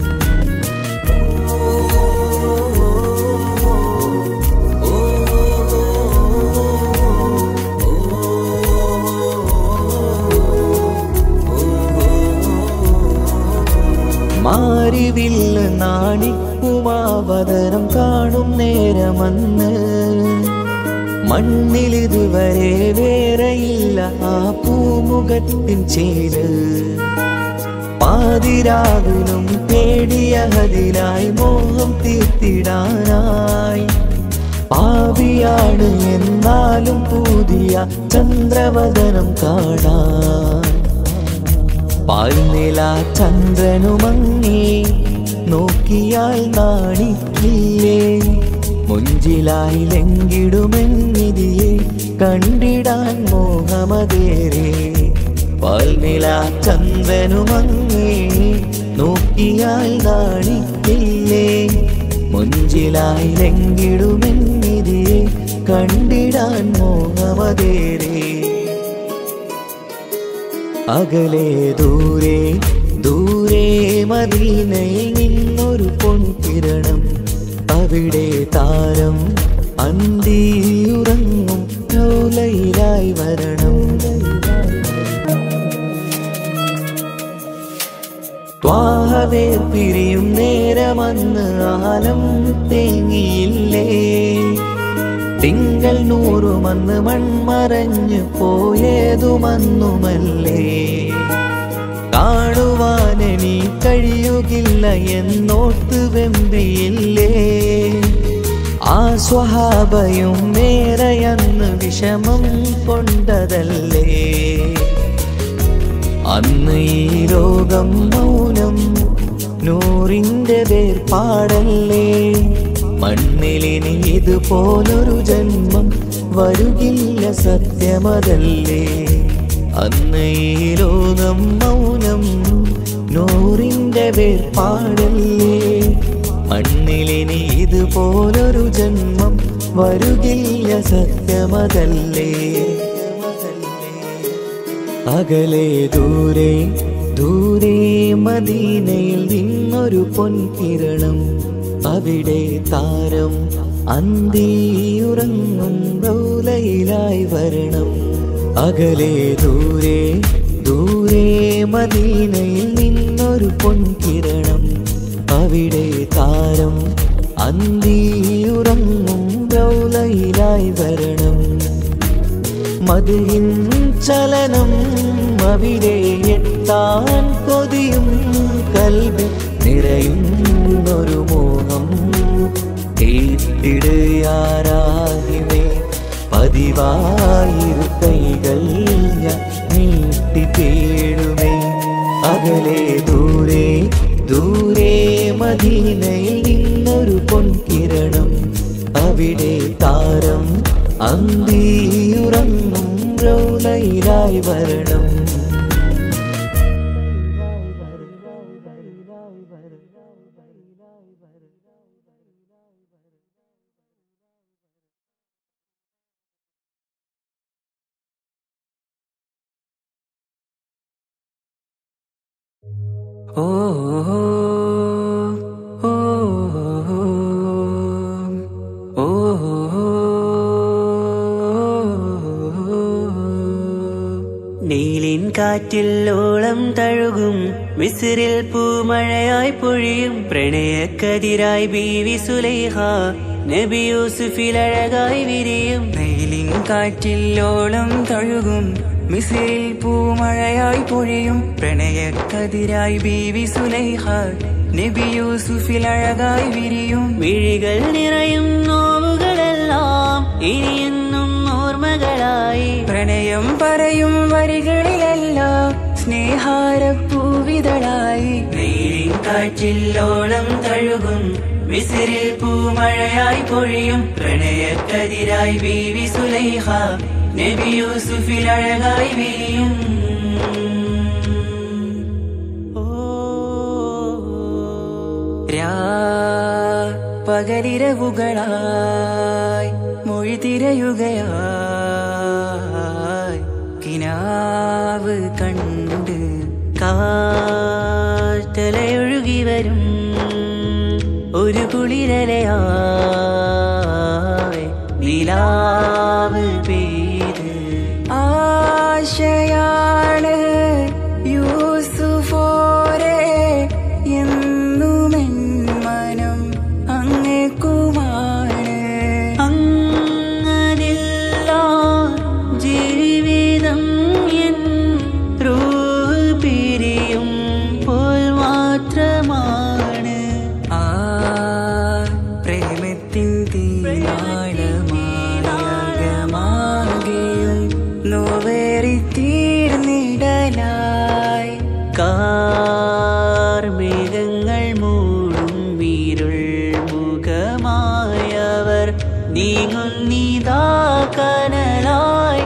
മാറിവില്ല് നാണിക്കുമാവതരം കാണും നേരമന്ന് മണ്ണിലിതുവരെ വേറെയില്ല ആ പൂമുഖത്തിൻ ചേര് പാതിരാവിലും തേടിയ ഹദിലായി മോഹം തീർത്തിടാനായി പാപിയാണ് എന്നാലും പുതിയ ചന്ദ്രവദനം കാണാൻ പാൽനില ചന്ദ്രനുമങ്ങി നോക്കിയാൽ നാണിക്കില്ലേ മുഞ്ചിലായി ലംഘിടുമെന്നിതിയെ കണ്ടിടാൻ മോഹമതേറെ പാൽനില ചന്ദ്രനുമങ്ങി നോക്കിയാൽ നാണിക്കില്ലേ മുഞ്ചിലായി ലംഘിടുമെന്നിതിയെ കണ്ടിടാൻ മോഹമതേറെ അകലെ ദൂരെ ദൂരെ മദീനയിൽ നിന്നൊരു പൊൻകിരണം അവിടെ താരം അന്തിയുറങ്ങും റൗളയിലായി വരണം ത്വാഹവേ പിരിയും നേരമന്ന് ആലം തേങ്ങിയില്ലേ തിങ്കൾ നൂറുമന്ന് മൺമറഞ്ഞു പോയതുമന്നുമല്ലേ കാണുവാനെനി കഴിയുകില്ല എന്നോർത്ത് വെമ്പിയില്ലേ ആ സ്വഹാബയും മേറയന്ന് വിഷമം കൊണ്ടതല്ലേ അന്ന് ഈ ലോകം മൗനം നൂറിൻ്റെ വേർപാടല്ലേ മണ്ണിലിനി ഇതുപോലൊരു ജന്മം വരുകില്ല സത്യമതല്ലേ അന്ന് ഈ ലോകം മൗനം നൂറിൻ്റെ വേർപാടല്ലേ മണ്ണിലിനി ഇതുപോലൊരു ജന്മം വരുകില്ല സത്യമതല്ലേ അകലെ ദൂരെ ദൂരെ മദീനയിൽ നിന്നൊരു പൊൻകിരണം അവിടെ താരം അന്തിയുറങ്ങും റൗളയിലായി വരണം അകലെ ദൂരെ ദൂരെ മദീനയിൽ നിന്നൊരു പൊൻകിരണം അവിടെ താരം അന്തിയുറങ്ങും റൗളയിലായി വരണം മദിഹിൻ ചലനം അവിടെ എത്താൻ കൊതിയും കൽവിൽ നിറയുന്നൊരു മോഹം തീർത്തിടുയാരാകിമേ പതിവായിരു കൈകൾ ഞാൻ നീട്ടി തേടുമേ അകലെ ദൂരെ ദൂരെ മദീനയിൽ നിന്നൊരു പൊൻകിരണം അവിടെ താരം അന്തിയുറങ്ങും റൗളയിലായി വരണം ഓ ഓ ഓ നീലിൻ കാറ്റിൽ ഓളം തഴുകും മിസ്രിൽ പൂമഴയായി പൊഴിയും പ്രണയക്കതിരായി ബീവി സുലൈഹ നബി യൂസുഫിൽ അഴകായി വിരിയും നീലിൻ കാറ്റിൽ ഓളം തഴുകും മിസ്രിൽ പൂമഴയായി പൊഴിയും പ്രണയക്കതിരായി ബീവി സുലൈഹ നബി യൂസുഫിൽ അഴകായി വിരിയും മിഴികൾ നിറയും നോവുകളെല്ലാം ഇനിയെന്നും ഓർമ്മകളായി പ്രണയം പറയും വരികളിലെല്ലാം സ്നേഹാരപ്പൂവി പൂവിതളായി വെയിലിൻ കാറ്റില്ലോളം തഴുകും മിസ്രിൽ പൂമഴയായി പൊഴിയും പ്രണയക്കതിരായി ബീവി സുലൈഖ നബി യൂസുഫിൽ അഴകായി വിരിയും പകലിരവുകളായി മൊഴി തിരയുകയായി കിനാവ് കണ്ട് കാറ്റലയൊഴുകി വരും ഒരു കുളിരലയായി നിലാവ് പെയ്ത് ആശയാണ് യൂസുഫോരെ എന്നുമെൻ മനം അങ്ങേക്കുമാണ് അങ്ങനില്ല ജീവിതം എൻ റൂഹ് പിരിയും പോൽ മാത്രമാണ് ആ പ്രേമത്തിൻ തീരാളമാകമാകെയും നോവേറി തീർന്നിടലായി കാർമേഘങ്ങൾ മൂടും വീരുൾ മുഖമായവർ നീങ്ങുന്നിതാ കനലായി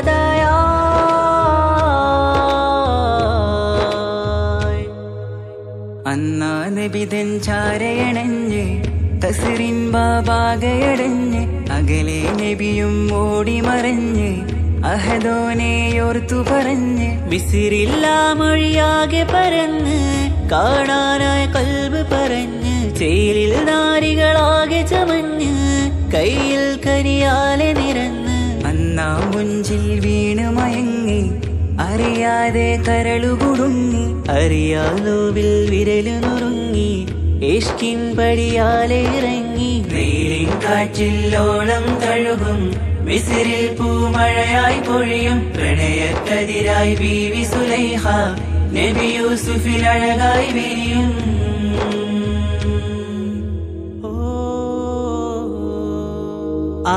കഥയായി അന്നാ നബിതൻ ചാരയണഞ്ഞ് തസ്റിൻ ബാബാകയടഞ്ഞ് അകലെ നബിയും ഓടി മറഞ്ഞ് അഹദോനെയോർത്തു പറഞ്ഞ് മിസ്രില്ലാ മൊഴിയാകെ പരന്ന് കാണാനായി കൽബ് പറഞ്ഞ് ചേലിൽ നാരികളാകെ ചമഞ്ഞ് കയ്യിൽ കരിയാലെ നിരന്ന് അന്നാ മുഞ്ചിൽ വീണ് മയങ്ങി അറിയാതെ കരളുകുടുങ്ങി അറിയാലോവിൽ വിരലു നുറുങ്ങി ഇഷ്കിൻ പടിയാലെ ഇറങ്ങി വെയിലിൻ കാറ്റില്ലോളം തഴുകും മിസ്രിൽ പൂമഴയായി പൊഴിയും പ്രണയക്കതിരായി ബീവി സുലൈഖ നബി യൂസുഫിൽ അഴകായി വിരിയും ആ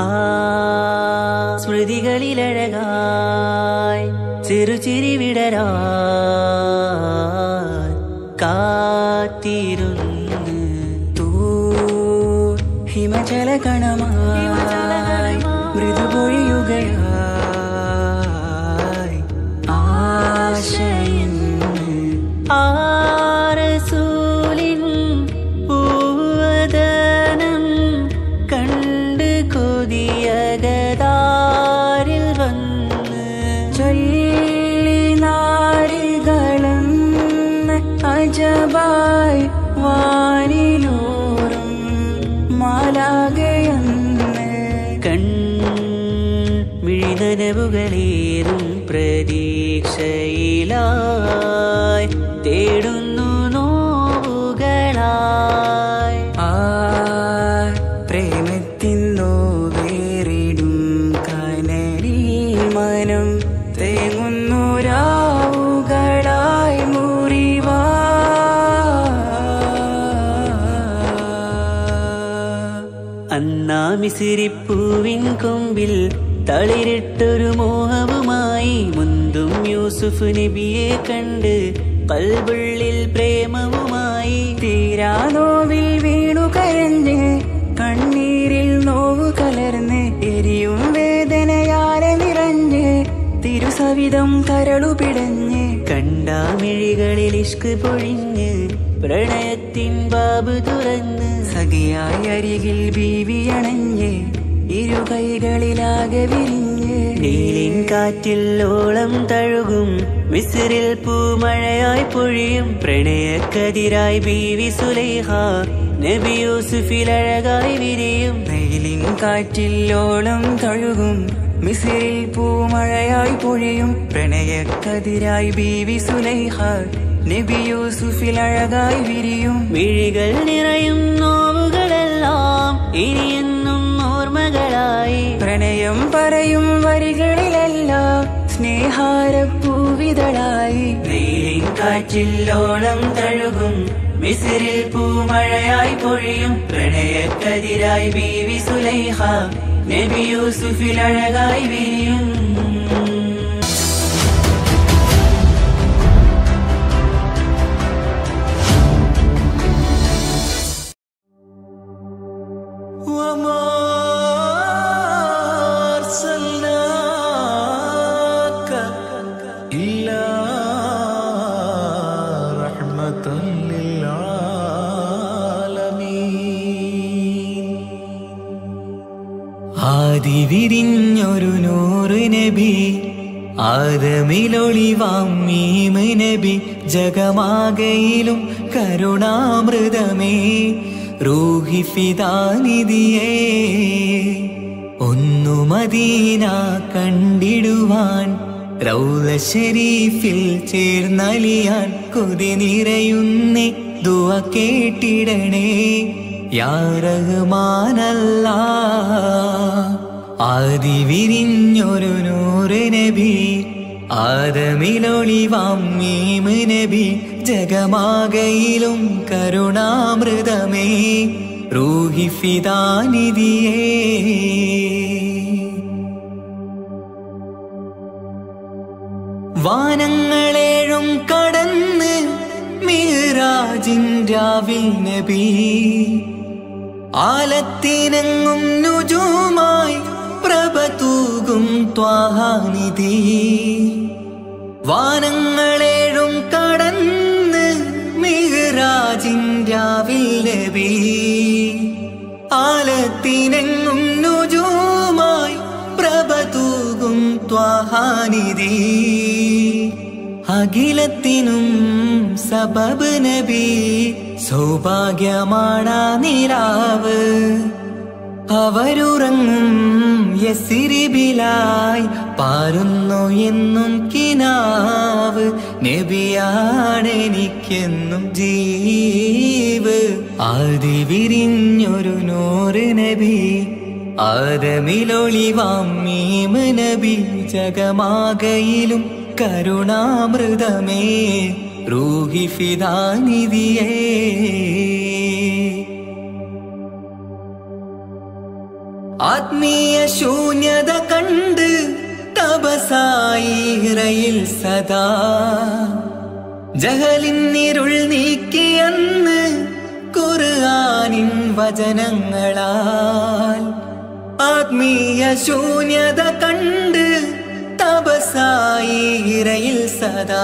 സ്മൃതികളിലഴകായി ചെറുചിരി വിടരാ കാത്തിരുന്ന് ഹിമജല കണമായി മൃദുപൊഴിയുകയായി ആശയിൻ ആരസൂലിൻ പൂവദനം കണ്ട് കൊതിയകതാരിൽ വന്ന് ചൊല്ലി നാരികളെന്ന് അജബായി വാനിലൂറും മാലാകയെന്ന് കൺമിഴിനനവുകളേറും പ്രതീക്ഷയിലായി തേടുന്നു നോവുകളായി ആ പ്രേമത്തിൻ നോവേറിടും കനലിൽ മനം തേങ്ങുന്നു രാവുകളായി മുറിവാ അന്നാ മിസിരിപ്പൂവിൻ കൊമ്പിൽ തളിരിട്ടൊരു മോഹവുമായി മുന്തും യൂസുഫ് നബിയെ കണ്ട് കൽബുള്ളിൽ പ്രേമവുമായി തീരാ നോവിൽ വീണു കരഞ്ഞ് കണ്ണീരിൽ നോവ് കലർന്ന് എരിയും വേദനയാലെ നിറഞ്ഞ് തിരുസവിധം കരളു പിടഞ്ഞ് കണ്ടാമിഴികളിൽ ഇഷ്ക് പൊഴിഞ്ഞ് പ്രണയത്തിൻ ബാബ് തുറന്ന് സഖിയായി അരികിൽ ബീവി അണഞ്ഞ് ഇരു കൈകളിലാകെ വിരിഞ്ഞ് നീലിൻ കാറ്റില്ലോളം തഴുകും മിസ്രിൽ പൂമഴയായി പൊഴിയും പ്രണയക്കതിരായി ബീവി സുലൈഖ നബി യൂസുഫിൽ അഴകായി വിരിയും നീലിൻ കാറ്റില്ലോളം തഴുകും മിസ്രിൽ പൂമഴയായി പൊഴിയും പ്രണയക്കതിരായി ബീവി സുലൈഖ നബി യൂസുഫിൽ അഴകായി വിരിയും മിഴികൾ നിറയും നോവുകളെല്ലാം ഇനിയെന്നും ഓർമ്മകളായി പ്രണയം പറയും വരികളിലെല്ലാം സ്നേഹാരപ്പൂവിതളായി വെയിലിൻ കാറ്റില്ലോളം തഴുകും മിസ്രിൽ പൂമഴയായി പൊഴിയും പ്രണയക്കതിരായി ബീവി സുലൈഖ നബി യൂസുഫിൽ അഴകായി വിരിയും ആദി വിരിഞ്ഞൊരു നൂറ് നബി ആദമിലൊളിവാം മീമ് നബി ജഗമാകയിലും കരുണാമൃതമേ റൂഹി ഫിദാനിധിയേ ഒന്നു മദീന കണ്ടിടുവാൻ റൗള ശരീഫിൽ ചേർന്നലിയാൻ കൊതി നിറയുന്നേ ദുആ കേട്ടിടണേ യാ റഹ്മാനല്ലാഹ് ആദി വിരിഞ്ഞൊരു നൂറ് നബി ആദമിലൊളിവാം മീമ് നബി ജഗമാകയിലും കരുണാമൃതമേ റൂഹി ഫിദാനിധിയേ വാനങ്ങളേഴും കടന്ന് മിഹ്റാജിൻ രാവിൽ നബി ആലത്തിനെങ്ങും നുജൂമായി പ്രഭ തൂകും ത്വാഹാനിധി വാനങ്ങളേഴും കടന്ന് മിഹ്റാജിൻ രാവിൽ നബി ആലത്തിനെങ്ങും നുജൂമായി പ്രഭ തൂകും ത്വാഹാനിധി അഖിലത്തിനും സബബ് നബി സൗഭാഗ്യമാണാ നിലാവ് അവരുറങ്ങും യസിരിബിലായി പാരുന്നു എന്നും കിനാവ് നബിയാണെനിക്കെന്നും ജീവ് ആദി വിരിഞ്ഞൊരു നൂറ് നബി ആദമിലൊളിവാം മീമ് നബി ജഗമാകയിലും കരുണാമൃതമേ റൂഹി ഫിദാനിധിയേ ആത്മീയ ശൂന്യത കണ്ട് തപസായി ഇറയിൽ സദാ ജഹലിന്നിരുൾ നീക്കിയെന്ന് ഖുർആനിൻ വചനങ്ങളാൽ ആത്മീയ ശൂന്യത കണ്ട് തപസായി ഇറയിൽ സദാ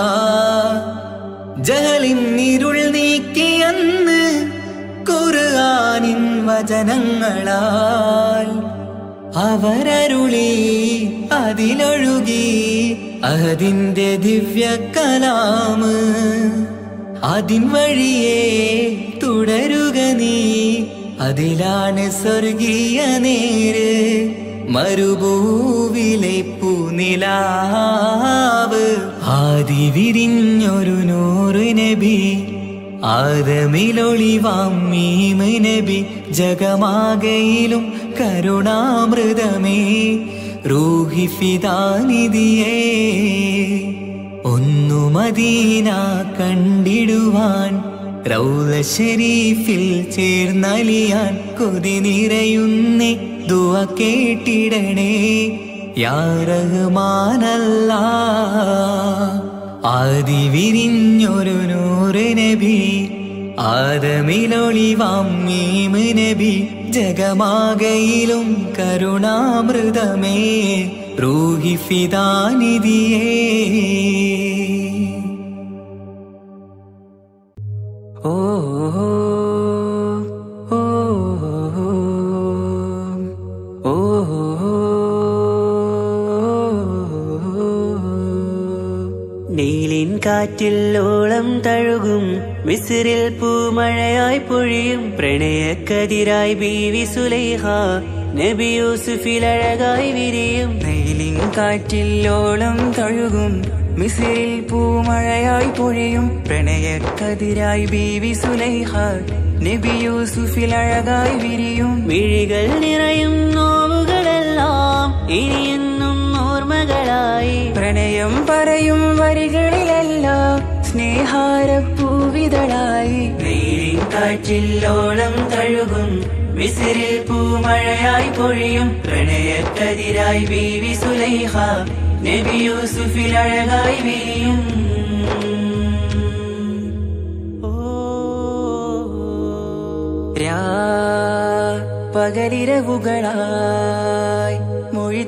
ജഹലിന്നിരുൾ നീക്കിയെന്ന് ഖുർആനിൻ വചനങ്ങളാൽ അവരരുളി അതിലൊഴുകി അതിന്റെ ദിവ്യ കലാമ് അതിൻ വഴിയേ തുടരുക നീ അതിലാണ് സ്വർഗീയ നേര് മരുഭൂവിലെ പൂനിലാവ് ആദി വിരിഞ്ഞൊരു നൂറ് നബി ആദമിലൊളിവാം മീമ് നബി ജഗമാകയിലും കരുണാമൃതമേ റൂഹി ഫിദാനിധിയേ ഒന്നു മദീന കണ്ടിടുവാൻ റൗള ശരീഫിൽ ചേർന്നലിയാൻ കൊതി നിറയുന്നേ ദുആ കേട്ടിടണേ യാ റഹ്മാനല്ലാഹ് ആദി വിരിഞ്ഞൊരു നൂറ് നബി ആദമിലൊളിവാം മീമ് നബി ജഗമാകയിലും കരുണാമൃതമേ റൂഹി ഫിദാനിധിയേ ഓ ഓ ഓ നീലിൻ കാറ്റിൽ ഓളം തഴുകും മിസ്രിൽ പൂമഴയായി പൊഴിയും പ്രണയക്കതിരായി ബീവി സുലൈഹ നബി യൂസുഫിൽ അഴകായി വിരിയും നീലിൻ കാറ്റിൽ ഓളം തഴുകും മിസ്രിൽ പൂമഴയായി പൊഴിയും പ്രണയക്കതിരായി ബീവി സുലൈഹ നബി യൂസുഫിൽ അഴകായി വിരിയും മിഴികൾ നിറയും നോവുകളെല്ലാം ഇനിയെന്നും ഓർമ്മകളായി പ്രണയം പറയും വരികളിലെല്ലാം സ്നേഹാരപ്പൂവിതളായി നീലിൻ കാറ്റിൽ ഓളം തഴുകും മിസ്രിൽ പൂമഴയായി പൊഴിയും പ്രണയക്കതിരായി ബീവി സുലൈഹ നബി യൂസുഫിൽ അഴകായി വിരിയും പകലിരവുകളായി മൊഴി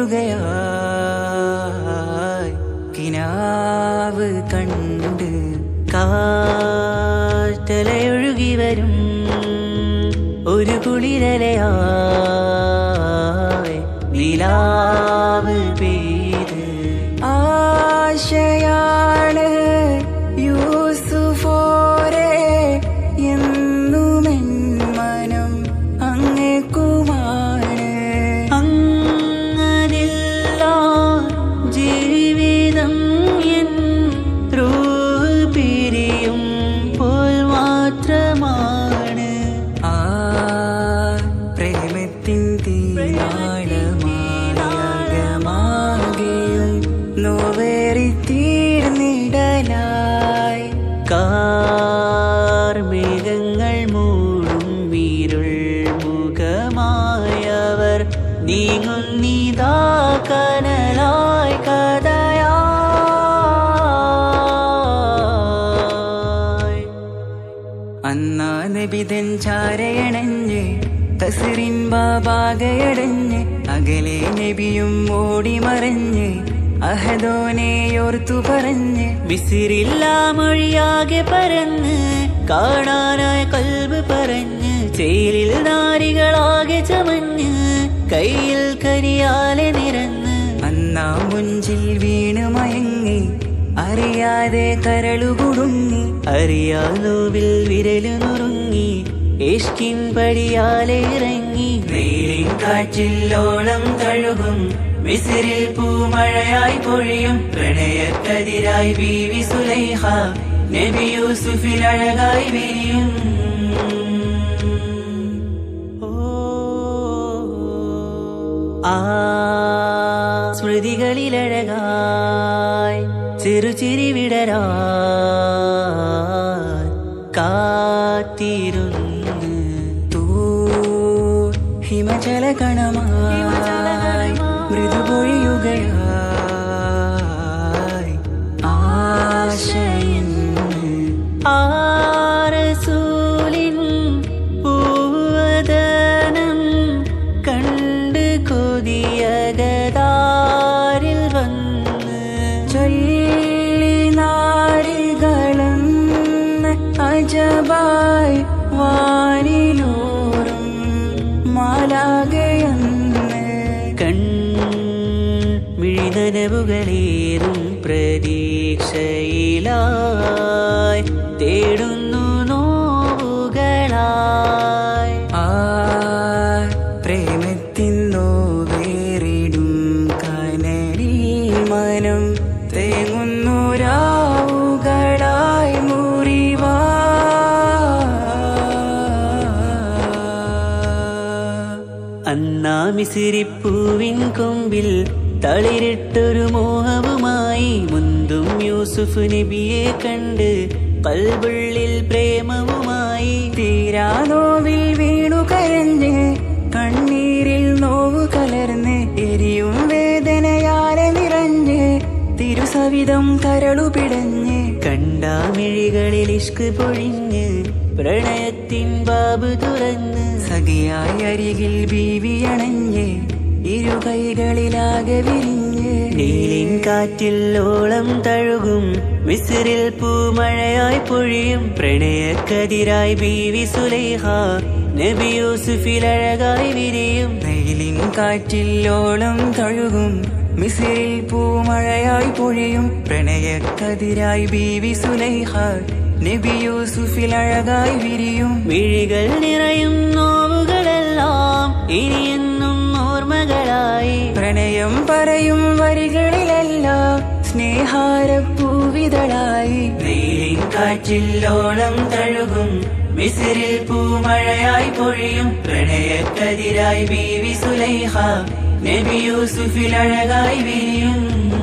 തിരയുകയായി കിനാവ് കണ്ട് കാറ്റലയൊഴുകി വരും ഒരു കുളിരലയായി നിലാവ് പെയ്ത് ആശയാണ് യൂസുഫോരെ എന്നുമെൻ മനം അങ്ങേക്കുമാണ്. അങ്ങനില്ല ജീവിതം എൻ റൂഹ് പിരിയും പോൽ മാത്രമാണ്. ആ പ്രേമത്തിൻ തീരാളമാകെയും നോവേറി തീർന്നിടലായി. കാർമേഘങ്ങൾ മൂടും വീരുൾ മുഖമായവർ നീങ്ങുന്നിതാ കനലായി കഥയായി. അന്നാ നബിതൻ ചാരയണഞ്ഞ് തസ്റിൻ ബാബാകയടഞ്ഞ് അകലെ നബിയും ഓടിമറഞ്ഞ് അഹദോനെയോർത്തു പറഞ്ഞ് മിസിറില്ല മൊഴിയാകെ പരന്ന് കാണാനായ കൽബ് പറഞ്ഞ് ചേലിൽ നാരികളാകെ ചമഞ്ഞ് കയ്യിൽ കരിയാലെ നിരന്ന് അന്നാ മുഞ്ചിൽ വീണ് മയങ്ങി അറിയാതെ കരളുകുടുങ്ങി അറിയാലോവിൽ വിരലു നുറുങ്ങി ഇഷ്കിൻ പടിയാലെ ഇറങ്ങി വെയിലിൻ കാറ്റില്ലോളം തഴുകും മിസിറിൽ പൂമഴയായി പൊഴിയും പ്രണയക്കതിരായി ബീവി സുലൈഖ നബി യൂസുഫിൽ അഴകായി വിരിയും. ആ സ്മൃതികളിലഴകായി ചെറുചിരി വിടരാൻ കാത്തിരുന്ന് ഹിമജല കണമായി മൃദുപൊഴിയുകയായി ആശയിൻ ആരസൂലിൻ പൂവദനം കണ്ട് കൊതിയകതാരിൽ വന്ന് ചൊല്ലി നാരികളെന്ന് അജബായി വാനിലൂറും മാലാകയെന്ന് മിഴിനനവുകളേറും പ്രതീക്ഷയിലായി തേടുന്നു നോവുകളായി. ആ പ്രേമത്തിൻ നോവേറിടും കനലിൽ മനം തേങ്ങുന്നു രാവുകളായി മുറിവാ. അന്നാ മിസിരിപ്പൂവിൻ കൊമ്പിൽ തളിരിട്ടൊരു മോഹവുമായി മുന്തും യൂസുഫ് നബിയെ കണ്ട് കൽബുള്ളിൽ പ്രേമവുമായി. തീരാനോവിൽ വീണു കരഞ്ഞ് കണ്ണീരിൽ നോവു കലർന്ന് എരിയും വേദനയാലെ നിറഞ്ഞ് തിരുസവിധം കരളുപിടഞ്ഞ് കണ്ടാമിഴികളിൽ ഇഷ്ക് പൊഴിഞ്ഞ് പ്രണയത്തിൻ ബാബ് തുറന്ന് സഖിയായി അരികിൽ ബീവിയണഞ്ഞ് ഇരു കൈകളിലാകെ വിരിഞ്ഞ് നീലിൻ കാറ്റില്ലോളം തഴുകും മിസിറിൽ പൂമഴയായി പൊഴിയും പ്രണയക്കതിരായി ബീവി സുലൈഖ നബി യൂസുഫിൽ അഴകായി വിരിയും. നീലിൻ കാറ്റില്ലോളം തഴുകും മിസിറിൽ പൂമഴയായി പൊഴിയും പ്രണയക്കതിരായി ബീവി സുലൈഖ നബി യൂസുഫിൽ അഴകായി വിരിയും. മിഴികൾ നിറയും നോവുകളെല്ലാം ഇനിയെന്നും ഓർമ്മകളായി. പ്രണയം പറയും വരികളിലെല്ലാം സ്നേഹാരപ്പൂവിതളായി. നീലിൻ കാറ്റില്ലോളം തഴുകും മിസിറിൽ പൂമഴയായി പൊഴിയും പ്രണയക്കതിരായി ബീവി സുലൈഖ നബി യൂസുഫിൽ അഴകായി വിരിയും.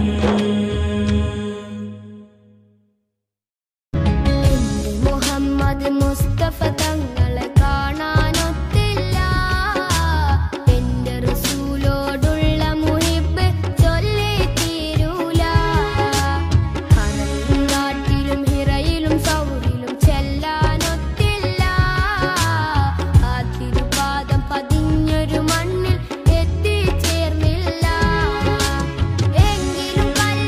മുഹമ്മദ് മുസ്തഫ തങ്ങളെ കാണാനൊത്തില്ല എന്റെ റസൂലോടുള്ള മുഹിബ്ബ് ചൊല്ലി തീരൂല. കാട്ടിലും ഹിറയിലും സൗരിലും ചെല്ലാനൊത്തില്ല ആ തിരുപാദം പതിഞ്ഞൊരു മണ്ണിൽ എത്തിച്ചേർന്നില്ല. എങ്കിലും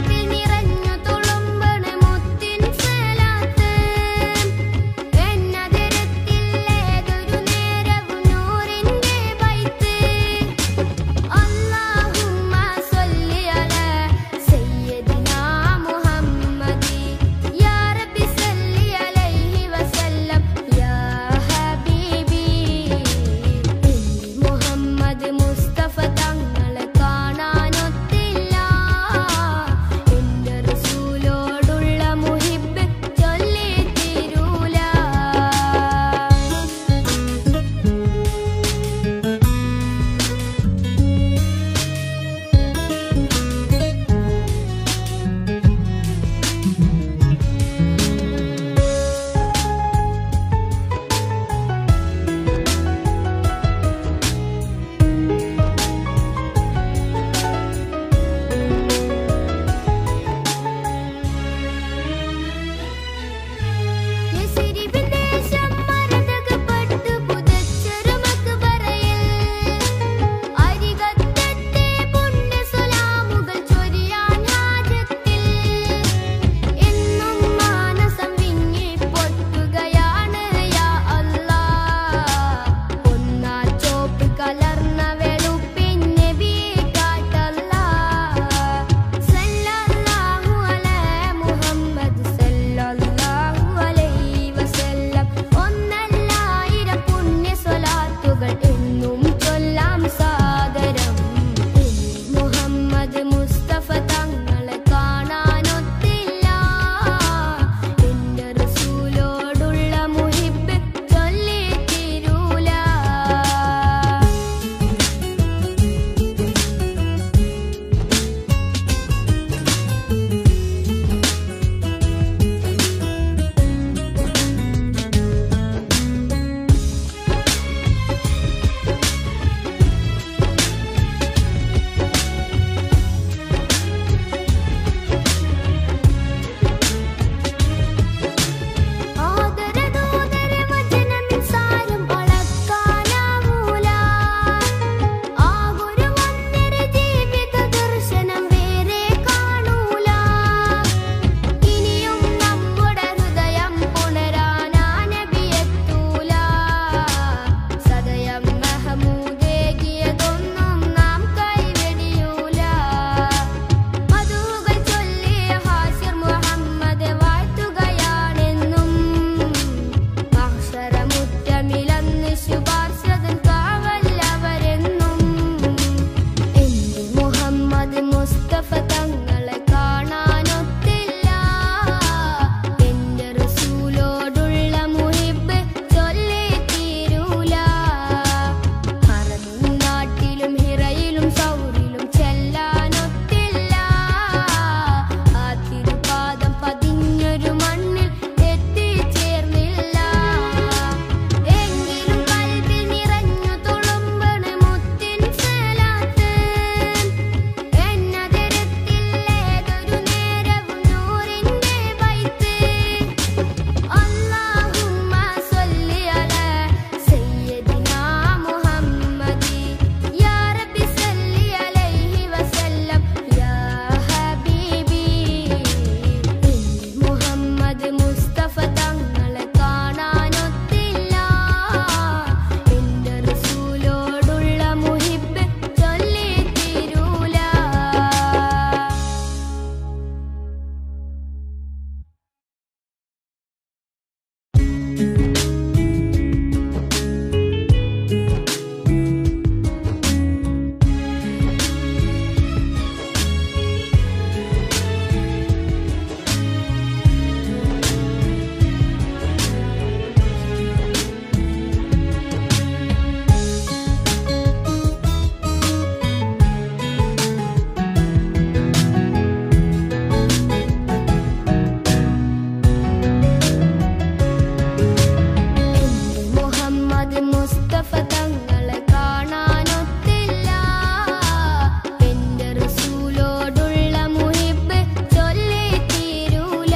മുഹമ്മദ് മുസ്തഫ തങ്ങളെ കാണാനൊത്തില്ല. എന്റെ റസൂലോടുള്ള മുഹിബ്ബ് ചൊല്ലി തീരൂല.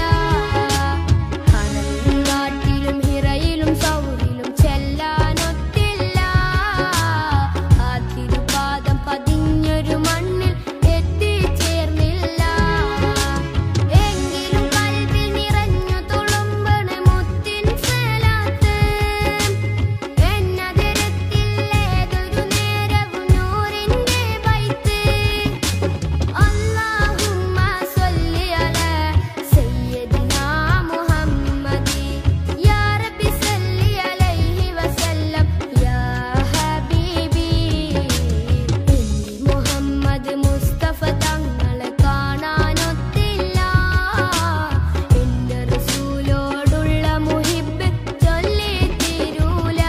ഹറമിലും ഹിറയിലും സൗറിലും ചെല്ലാനൊത്തില്ല. ആ തിരുപാദം പതിഞ്ഞൊരു മണ്ണിൽ എത്തിച്ചേർന്നില്ല. എങ്കിലും കൽവിൽ നിറഞ്ഞു തുളുമ്പണ മുത്തിൻ സലാത്ത്. എന്നതിരത്തില്ലേതൊരു നേരവും നൂറിന്റെ ബൈത്ത്. അല്ലാഹുമ്മ സ്വല്ലി അലാ സയ്യിദിനാ മുഹമ്മദി. യാ റബ്ബി സല്ലി അലൈഹി വസല്ലം യാ ഹബീബി. എന്റെ മുഹമ്മദ് മുസ്തഫ തങ്ങളെ കാണാനൊത്തില്ല. എന്റെ റസൂലോടുള്ള മുഹിബ്ബ് ചൊല്ലി തീരൂല.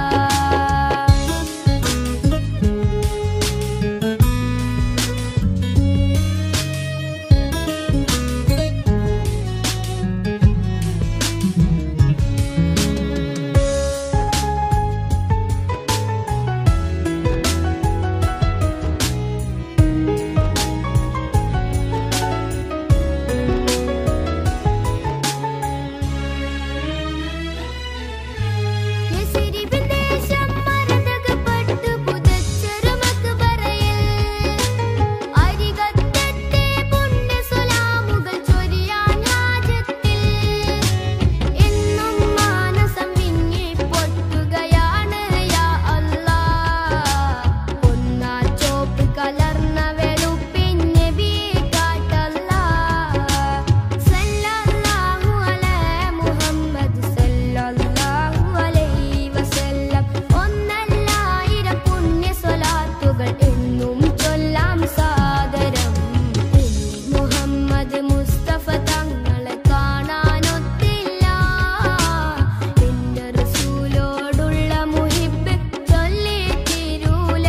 യസ്രിബിൻ ദേശം മരതകപ്പെട്ടു പുതച്ചൊരു മക്ബറയിൽ. അരികത്തെത്തി പുണ്യ സ്വലാമുകൾ ചൊരിയാൻ ഹാജത്തിൽ. എന്നും മാനസം വിങ്ങി പൊട്ടുകയാണ് യാ അല്ലാഹ്. ഒന്നാ ചോപ്പ് കലർന്ന വെളുപ്പിൻ നബിയെ കാട്ടല്ലാഹ്. സല്ലല്ലാഹു അലാ മുഹമ്മദ് സല്ലല്ലാഹു അലൈഹി വസല്ലം. ഒന്നല്ലായിരം പുണ്യ സ്വലാത്തുകൾ എന്നും ചൊല്ലാം സാദരം. മുഹമ്മദ് മുസ്തഫ തങ്ങളെ കാണാനൊത്തില്ല. എന്റെ റസൂലോടുള്ള മുഹിബ്ബ് ചൊല്ലി തീരൂല.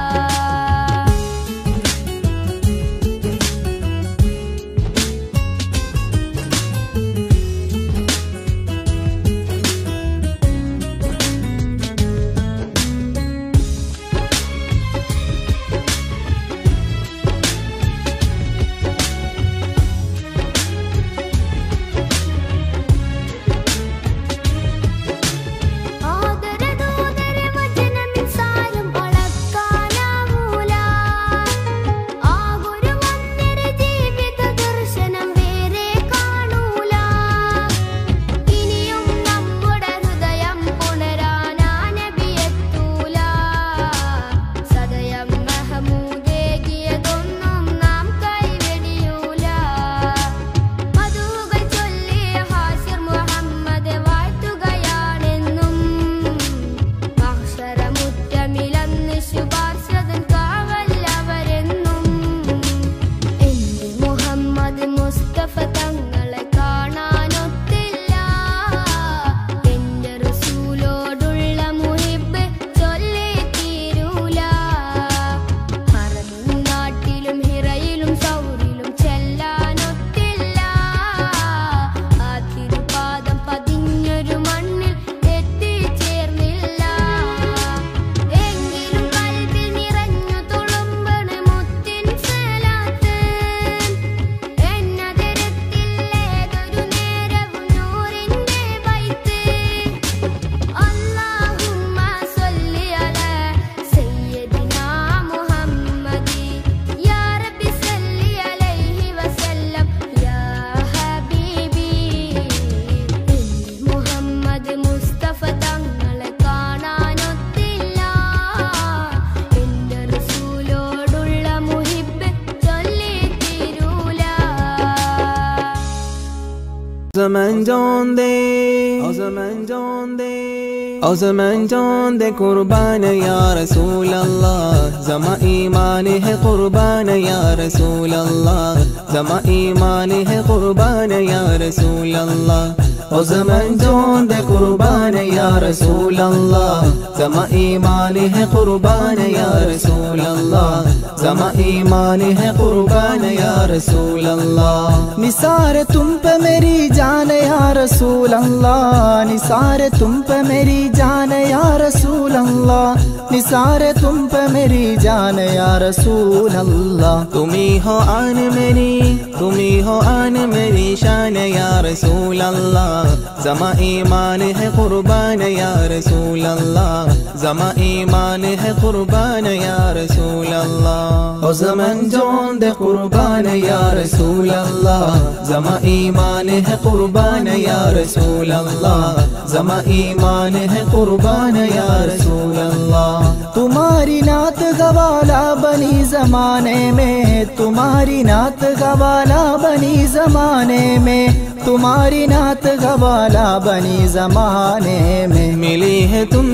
ആദരദൂതര വചനമിൻ സാരം അളക്കാനാവൂല. ആ ഗുരു വന്ദര ജീവിത ദർശനം വേറെ കാണൂല. ഇനിയും നമ്മുടെ ഹൃദയം പുണരാനാ നബിയെത്തൂല. സദയം മഹമൂദേകിയതൊന്നും നാം കൈവെടിയൂല. മധുകൾ ചൊല്ലി ഹാസിർ മുഹമ്മദ് വാഴ്ത്തുകയാണെന്നും. മഹ്ശറമുറ്റമിലന്ന് ശുപാർശതൻ കാവല്ലവരെന്നും. എന്റെ മുഹമ്മദ് മുസ്തഫ തങ്ങളെ കാണാനൊത്തില്ല. എന്റെ റസൂലോടുള്ള മുഹിബ്ബ് ചൊല്ലി തീരൂല. ഹറമിൻ നാട്ടിലും ഹിറയിലും സൗറിലും ചെല്ലാനൊത്തില്ല. ആ തിരുപാദം പതിഞ്ഞൊരു മണ്ണിൽ എത്തിച്ചേർന്നില്ല. എങ്കിലും കൽവിൽ നിറഞ്ഞു തുളുമ്പണ മുത്തിൻ സലാത്ത്. എന്നതിരത്തില്ലേതൊരു നേരവും നൂറിന്റെ ബൈത്ത്. അല്ലാഹുമ്മ സ്വല്ലി അലാ സയ്യിദിനാ മുഹമ്മദി. യാ റബ്ബി സല്ലി അലൈഹി വസല്ലം യാ ഹബീബി. എന്റെ മുഹമ്മദ് മുസ്തഫ തങ്ങളെ കാണാനൊത്തില്ല. എന്റെ റസൂലോടുള്ള മുഹിബ്ബ് ചൊല്ലി തീരൂല. زمان جان دے او زمان جان دے قربان یا رسول اللہ. زما ایمان ہے قربان یا رسول اللہ. زما ایمان ہے قربان یا رسول اللہ. او زمن جون دے قربان یا رسول اللہ زما ایمان ہے قربان یا رسول اللہ زما ایمان ہے قربان یا رسول اللہ نثار تم پہ میری جان یا رسول اللہ نثار تم پہ میری جان یا رسول اللہ نثار تم پہ میری جان یا رسول اللہ تمہیں ہو آن میری تمہیں ہو آن میری شان یا رسول اللہ زما ایمان ہے قربان یا رسول اللہ زما ایمان ہے قربان یا رسول اللہ او زمن جون دے قربان یا رسول اللہ زما ایمان ہے قربان یا رسول اللہ زما ایمان ہے قربان یا رسول اللہ تمہاری نعت گوالا بنی زمانے میں تمہاری نعت گوالا بنی زمانے میں تمہاری نعت گوالا بنی زمانے میں ملی ہے تم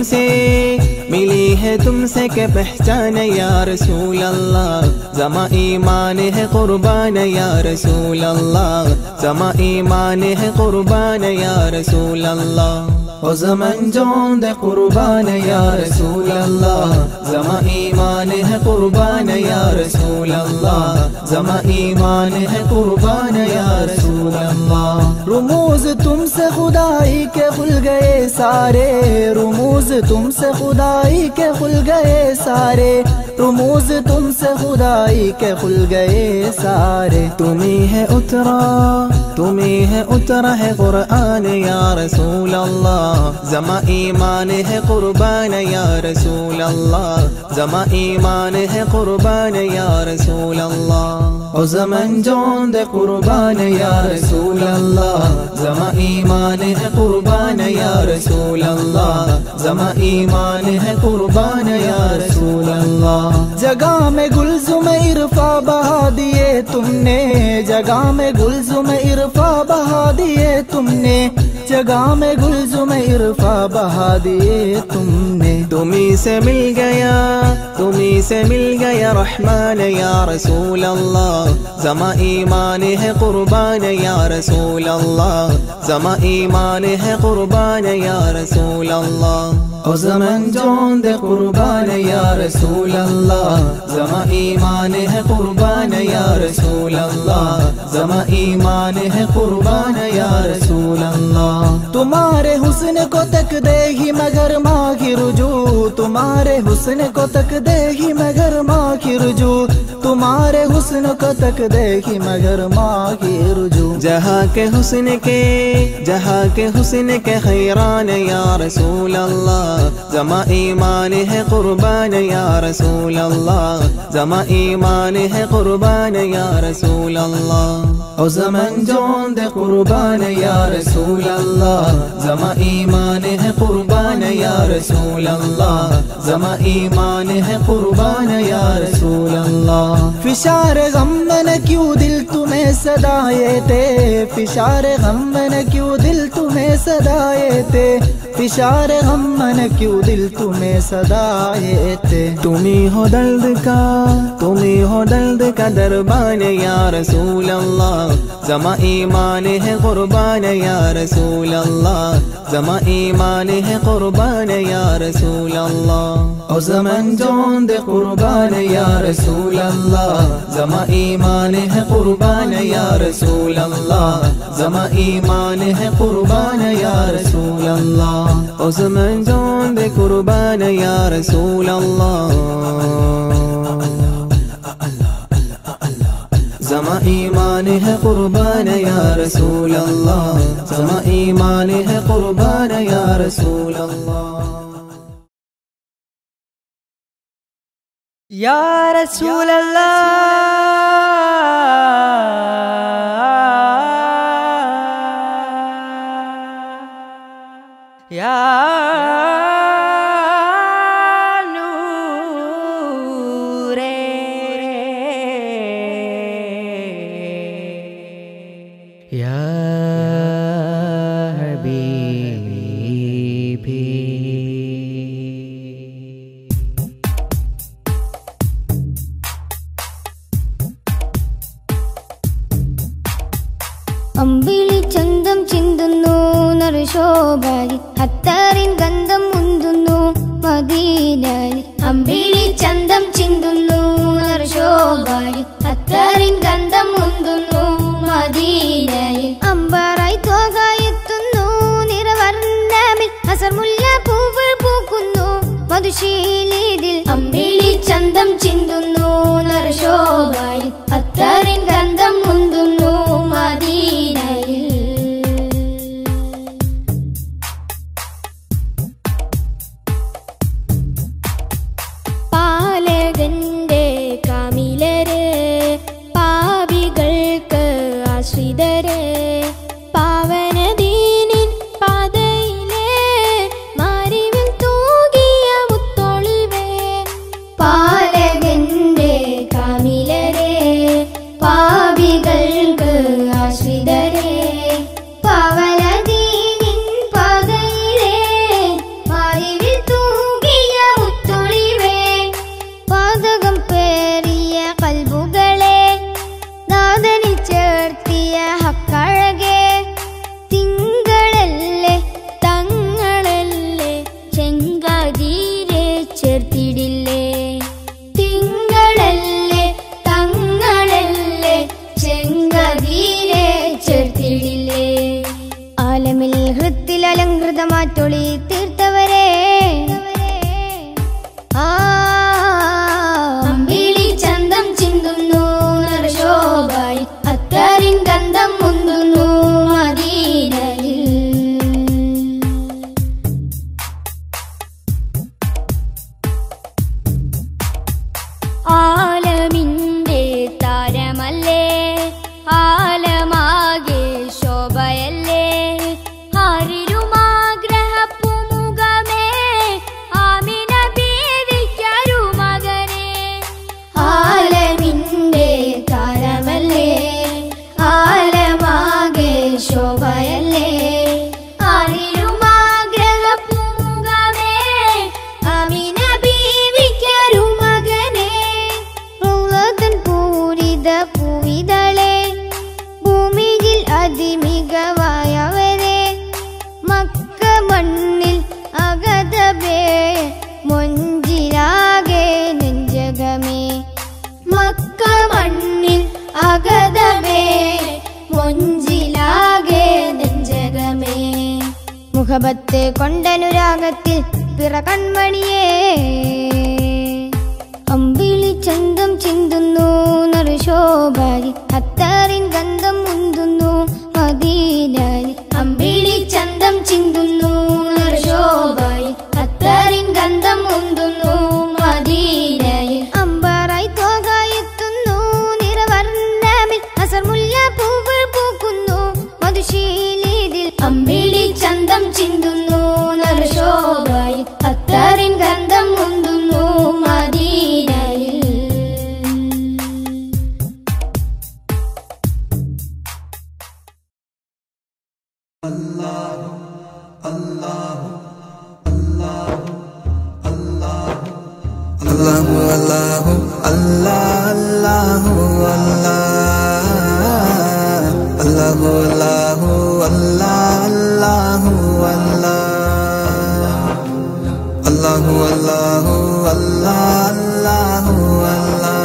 سے کہ پہچان یا رسول اللہ زما ایمان ہے قربان یا رسول اللہ زما ایمان ہے قربان یا رسول اللہ او زمن جون دے قربان یا رسول اللہ زما ایمان ہے قربان یا رسول اللہ زما ایمان ہے قربان یا رسول اللہ رموز تم سے خدائی کے کھل گئے سارے رموز تم سے خدائی کے کھل گئے سارے رموز تم سے خدائی کے کھل گئے سارے تمہیں ہے اترا ہے قرآن یا رسول اللہ زما ایمان ہے قربان یا رسول اللہ زما ایمان ہے قربان یا رسول اللہ او زمن جون دے قربان یا رسول اللہ زما ایمان ہے قربان یا رسول اللہ زما ایمان ہے قربان یا رسول اللہ جگہ میں گلزم عرفا بہا دیے تم نے جگہ میں گلزم عرفا بہا دیے تم نے جگہ میں گلزم عرفا بہا دیے تم نے تمہیں سے مل گیا رحمان یا رسول اللہ زما ایمان ہے قربان یا رسول اللہ زما ایمان ہے قربان یا رسول اللہ او زمن جون دے قربان یا رسول اللہ زما ایمان ہے قربان یا رسول اللہ زما ایمان ہے قربان یا رسول اللہ تمہارے حسن کو تک دے ہی مگر ماں کی رجوع تمہارے حسن کو تک دے ہی مگر ماں کی رجوع تمہارے حسن کو تک دے ہی مگر ماں کی رجوع جہاں کے حسن کے حیران یا رسول اللہ زما ایمان ہے قربان یا رسول اللہ زما ایمان ہے قربان یا رسول اللہ او زمن جون دے قربان یا رسول اللہ زما ایمان ہے قربان یا رسول اللہ زما ایمان ہے قربان یا رسول اللہ فشار غم نے کیوں دل تمہیں صدائے تھے فشار غم نے کیوں دل تمہیں صدائے تھے فشار غم نے کیوں دل تمہیں صدائے تھے تمہیں ہو درد کا دربان یا رسول اللہ زما ایمان ہے قربان یا رسول اللہ زما ایمان ہے قربان یا رسول اللہ او زمن جون دے قربان یا رسول اللہ زما ایمان ہے قربان یا رسول اللہ زما ایمان ہے قربان یا رسول اللہ او زمن جون دے قربان یا رسول اللہ زما ایمان ہے قربان یا رسول اللہ زما ایمان ہے قربان یا رسول اللہ یا رسول اللہ یا അമ്പിളി ചന്തം ചിന്തുന്നു നറുശോഭയിൽ അത്തറിൻ ഗന്ധം മുന്തുന്നു മദീനയിൽ അമ്പിളി ചന്തം ചിന്തുന്നു നറുശോഭയിൽ അത്തറിൻ ഗന്ധം മുന്തുന്നു മദീനയിൽ അമ്പറായി തോകായെത്തുന്നു നിറവർണ്ണമിൽ അസർമുല്ല പൂവ് പൂക്കുന്നു മധുശീലിതിൽ അമ്പിളി ചന്തം ചിന്തുന്നു നറുശോഭയിൽ അത്തറിൻ ഗന്ധം മുന്തുന്നു മദീനയിൽ പാലകന്റെ കാമിലരെ പാപികൾക്ക് ആശ്രിതരെ പാവനദീനിൻ പാതയിലെ മാരിവിൽ തൂകിയ മുത്തൊളിവേ പാലകന്റെ കാമിലരെ പാപികൾക്ക് ആശ്രിതരെ പാവനദീനിൻ പാതയിലെ മാരിവിൽ തൂകിയ മുത്തൊളിവേ പാതകം പേറിയ കൽബുകളെ നാദനിൽ ചേർത്തിയ ഹക്കഴകെ തിങ്കളല്ലേ തങ്ങളല്ലേ ചെങ്കാതിരെ ചേർത്തിടില്ലേ തിങ്കളല്ലേ തങ്ങളല്ലേ ചെങ്കാതിരെ ചേർത്തിടില്ലേ ആലമിൽ ഹൃത്തിൽ അലങ്കൃതമാറ്റൊളി തീർത്തവരെ അമ്പിളി ചന്തം ചിന്തുന്നു നറുശോഭയിൽ അത്തറിൻ ഗന്ധം മുന്തുന്നു മദീനയിൽ ആലമിന്റെ താരമല്ലേ ആലമാകെ ശോഭയല്ലേ ആരിരുമാഗ്രഹപ്പുമുഖമേ ആമിന ബീവിക്കരുമകനെ ആലമിന്റെ താരമല്ലേ ആലമാകെ ശോഭയല്ലേ ആരിരുമാഗ്രഹപ്പുമുഖമേ ആമിന ബീവിക്കരുമകനെ റൗളതൻ പൂരിത പൂവിതളെ ഭൂമിയിൽ അതിമികവായവരെ മക്ക മണ്ണിൽ അഗതബേ മൊഞ്ചിലാകെ നെഞ്ചകമേ മക്ക മണ്ണിൽ അഗതബേ മൊഞ്ചിലാകെ നെഞ്ചകമേ മുഖബത്ത് കൊണ്ടനുരാഗത്തിൽ പിറ കൺമണിയേ അമ്പിളി ചന്തം ചിന്തുന്നു നറുശോഭയിൽ അത്തറിൻ ഗന്ധം മുന്തുന്നു മദീനയിൽ അമ്പിളി ചന്തം ചിന്തുന്നു നറുശോഭയിൽ അത്തറിൻ ഗന്ധം മുന്തുന്നു മദീനയിൽ അമ്പറായി തോകായെത്തുന്നു നിറവർണ്ണമിൽ അസർമുല്ല പൂവ് പൂക്കുന്നു മധുശീലിതിൽ അമ്പിളി ചന്തം ചിന്തുന്നു നറുശോഭയിൽ അത്തറിൻ ഗന്ധം മുന്തുന്നു മദീനയിൽ Allahu Allahu Allah Allahu Allah Allahu Allahu Allah Allahu Allah Allahu Allahu Allah Allahu Allah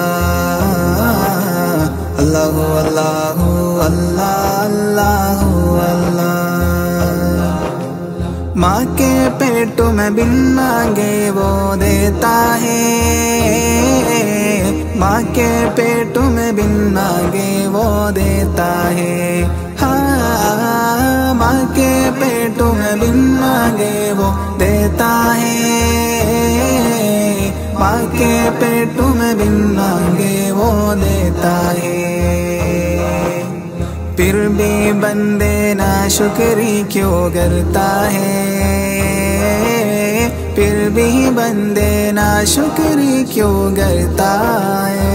Allahu Allahu Allah Allahu Allah माँ के पेट में बिन मांगे वो देता है माँ के पेट में बिन मांगे वो देता है हाँ माँ के पेट में बिन मांगे वो देता है माँ के पेट में बिन मांगे वो देता है फिर भी बंदे ना शुक्री क्यों करता है फिर भी बंदे ना शुक्री क्यों करता है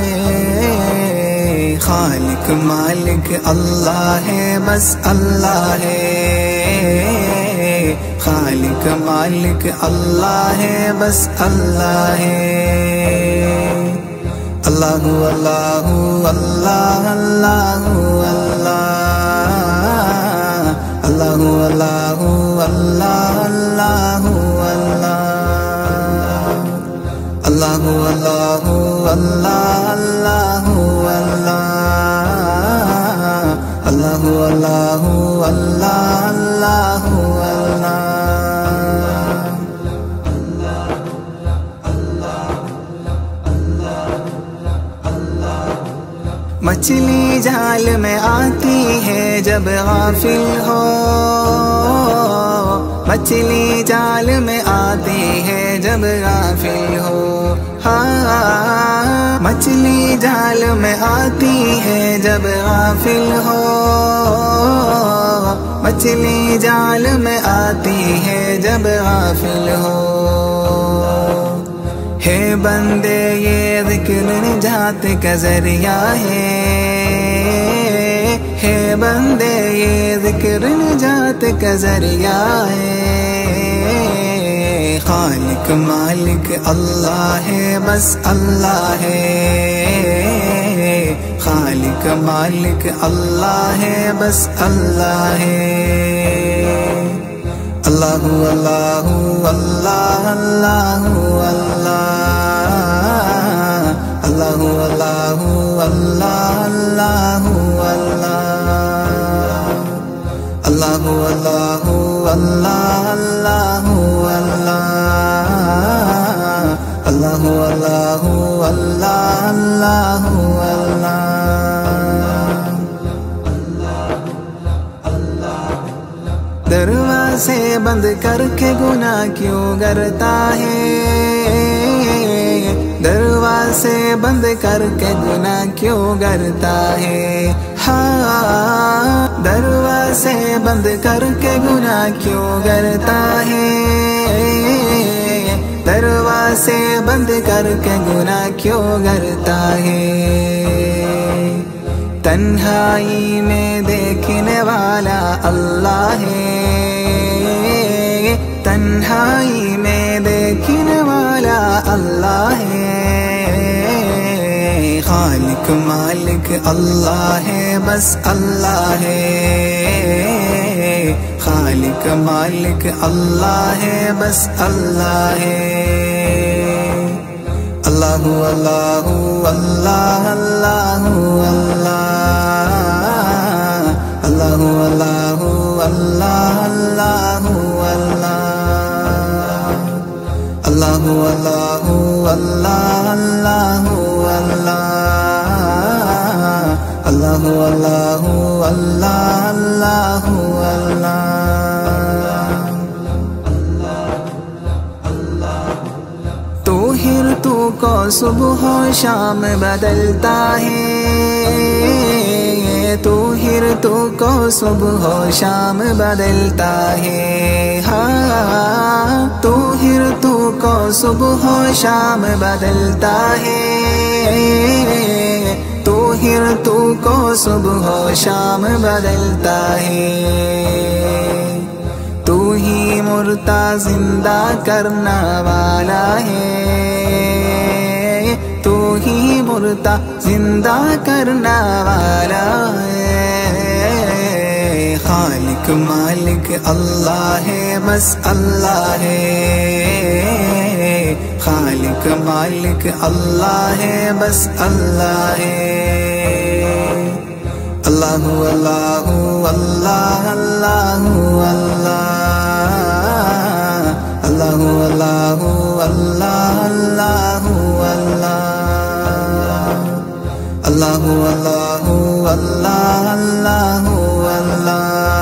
खालिक मालिक अल्लाह है बस अल्लाह है खालिक मालिक अल्लाह है बस अल्लाह है अल्लाहु अल्लाहु अल्लाह अल्लाहु अल्लाह Allahu Allahu Allah Allahu Allah Allahu Allahu Allah Allahu Allah Allahu Allahu Allah Allahu Allah मछली जाल में आती है जब गाफिल हो मछली जाल में आती है जब गाफिल हो हाँ मछली जाल में आती है जब गाफिल हो मछली जाल में आती है जब गाफिल हो है बंदे ये ज़िक्र निजात का ज़रिया है बंदे ये ज़िक्र निजात का ज़रिया है खालिक मालिक अल्लाह है बस अल्लाह है खालिक मालिक अल्लाह है बस अल्लाह है Allahu Allahu Allah Allahu Allah Allahu Allahu Allah Allahu Allah Allahu Allahu Allah Allahu Allah Allahu Allahu Allah Allahu Allah दरवाज़े बंद करके गुनाह क्यों करता है दरवाज़े बंद करके गुनाह क्यों करता है हाँ दरवाज़े बंद करके गुनाह क्यों करता है दरवाज़े बंद करके गुनाह क्यों करता है तन्हाई में देखने वाला अल्लाह है तन्हाई में देखने वाला अल्लाह है खालिक मालिक अल्लाह है बस अल्लाह है खालिक मालिक अल्लाह है बस अल्लाह है Allahu Allahu Allah Allahu Allah Allahu Allahu Allah Allahu Allah Allahu Allahu Allah Allahu Allah Allahu Allahu Allah Allahu Allah तू को सुबह शाम बदलता है तू को सुबह शाम बदलता है हाँ तू को सुबह शाम बदलता है तू को सुबह शाम बदलता है तू ही मुर्दा जिंदा करना वाला है तू ही मुर्दा जिंदा करना वाला है खालिक मालिक अल्लाह है बस अल्लाह है खालिक मालिक अल्लाह है बस अल्लाह है Allahu Allahu Allah Allahu Allah Allahu Allahu Allah Allahu Allah Allahu Allahu Allah Allahu Allah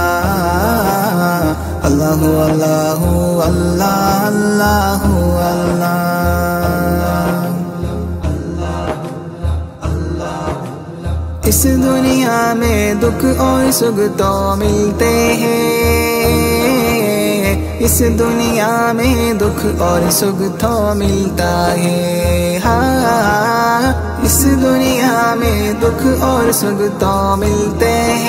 Allahu Allahu Allah Allahu Allah इस दुनिया में दुख और सुख तो मिलते हैं इस दुनिया में दुख और सुख तो मिलता है हाँ इस दुनिया में दुख और सुख तो मिलते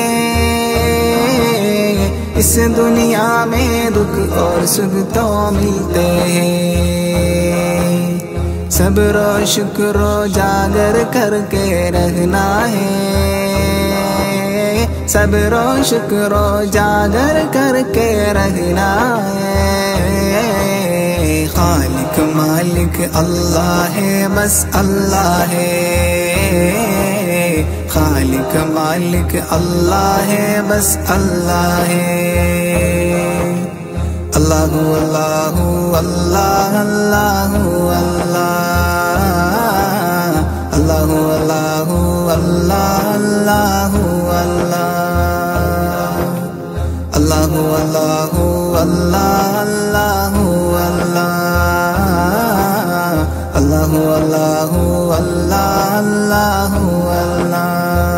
हैं इस दुनिया में दुख और सुख तो मिलते हैं सब्र शुक्र जागर करके रहना है सब्रो शुक्रो जागर करके रहना है। खालिक मालिक अल्लाह है बस अल्लाह है। खालिक मालिक अल्लाह है बस अल्लाह है। अल्लाहु अल्लाहु अल्लाह अल्लाहु अल्लाह अल्लाहु अल्लाहु अल्लाह अल्लाहु अल्लाह अल्लाहु अल्लाहु अल्लाह अल्लाहु अल्लाह अल्लाहु अल्लाहु अल्लाह अल्लाहु अल्लाह।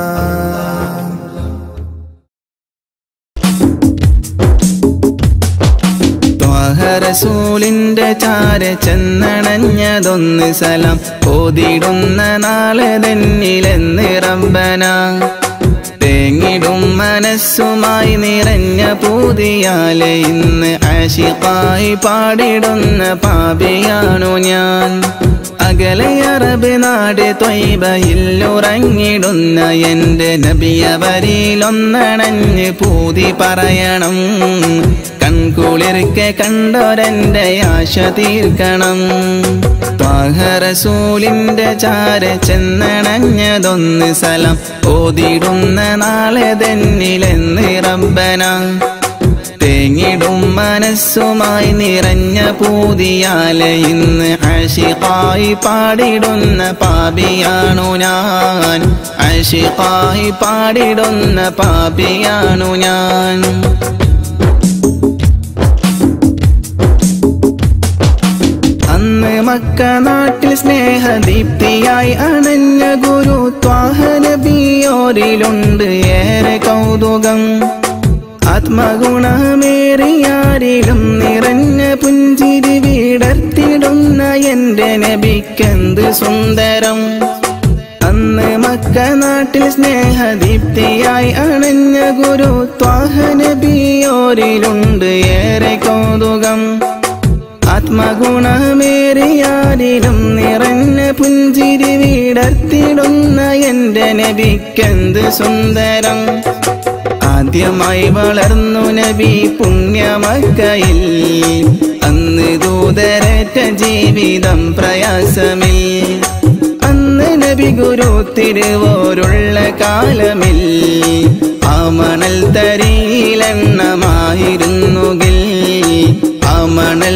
റസൂലിന്റെ ചാര ചെന്നണഞ്ഞതൊന്ന് സലാം ഓതിടുന്ന നാളെ തന്നിലെന്ന് റബ്ബന തേങ്ങിടും മനസ്സുമായി നിറഞ്ഞ പൂതിയാലെ ഇന്ന് ആശിഖായി പാടിടുന്ന പാപിയാണു ഞാൻ. അകലെ അറബ് നാട് ത്വയ്ബയിലുറങ്ങിടുന്ന എൻ്റെ നബിയവരിലൊന്നണഞ്ഞ് പൂതി പറയണം. കൺകുളിർക്കെ കണ്ടോരെൻ്റെ ആശ തീർക്കണം. ത്വാഹ റസൂലിന്റെ ചാര ചെന്നണഞ്ഞതൊന്ന് സലാം ഓതിടുന്ന നാളെ തന്നിലെന്ന് റബ്ബന തേങ്ങിടും മനസ്സുമായി നിറഞ്ഞ പൂതിയാലെ ഇന്ന് ആശിഖായി പാടിടുന്ന പാപിയാണു ഞാൻ. ആശിഖായി പാടിടുന്ന പാപിയാണു ഞാൻ. അന്ന് മക്ക നാട്ടിൽ സ്നേഹദീപ്തിയായി അണഞ്ഞ ഗുരു ത്വാഹ നബിയോരിലുണ്ട് ഏറെ കൗതുകം. ആത്മഗുണമേറിയാരിലും നിറഞ്ഞ പുഞ്ചിരി വിടർത്തിടുന്ന എൻ്റെ നബിക്കെന്ത് സുന്ദരം. അന്ന് മക്ക നാട്ടിൽ സ്നേഹദീപ്തിയായി അണഞ്ഞ ഗുരു ത്വാഹ നബിയോരിലുണ്ട് ഏറെ കൗതുകം. ആത്മഗുണമേറിയാരിലും നിറഞ്ഞ പുഞ്ചിരി വിടർത്തിടുന്ന എൻ്റെ നബിക്കെന്ത് സുന്ദരം. ആദ്യമായി വളർന്നു നബി പുണ്യമക്കയിൽ അന്ന് ദൂതരറ്റ ജീവിതം പ്രയാസമിൽ. അന്ന് നബി ഗുരു തിരുവോരുള്ള കാലമിൽ ആ മണൽ തരിയിലെണ്ണമായിരുന്നുകിൽ ആ മണൽ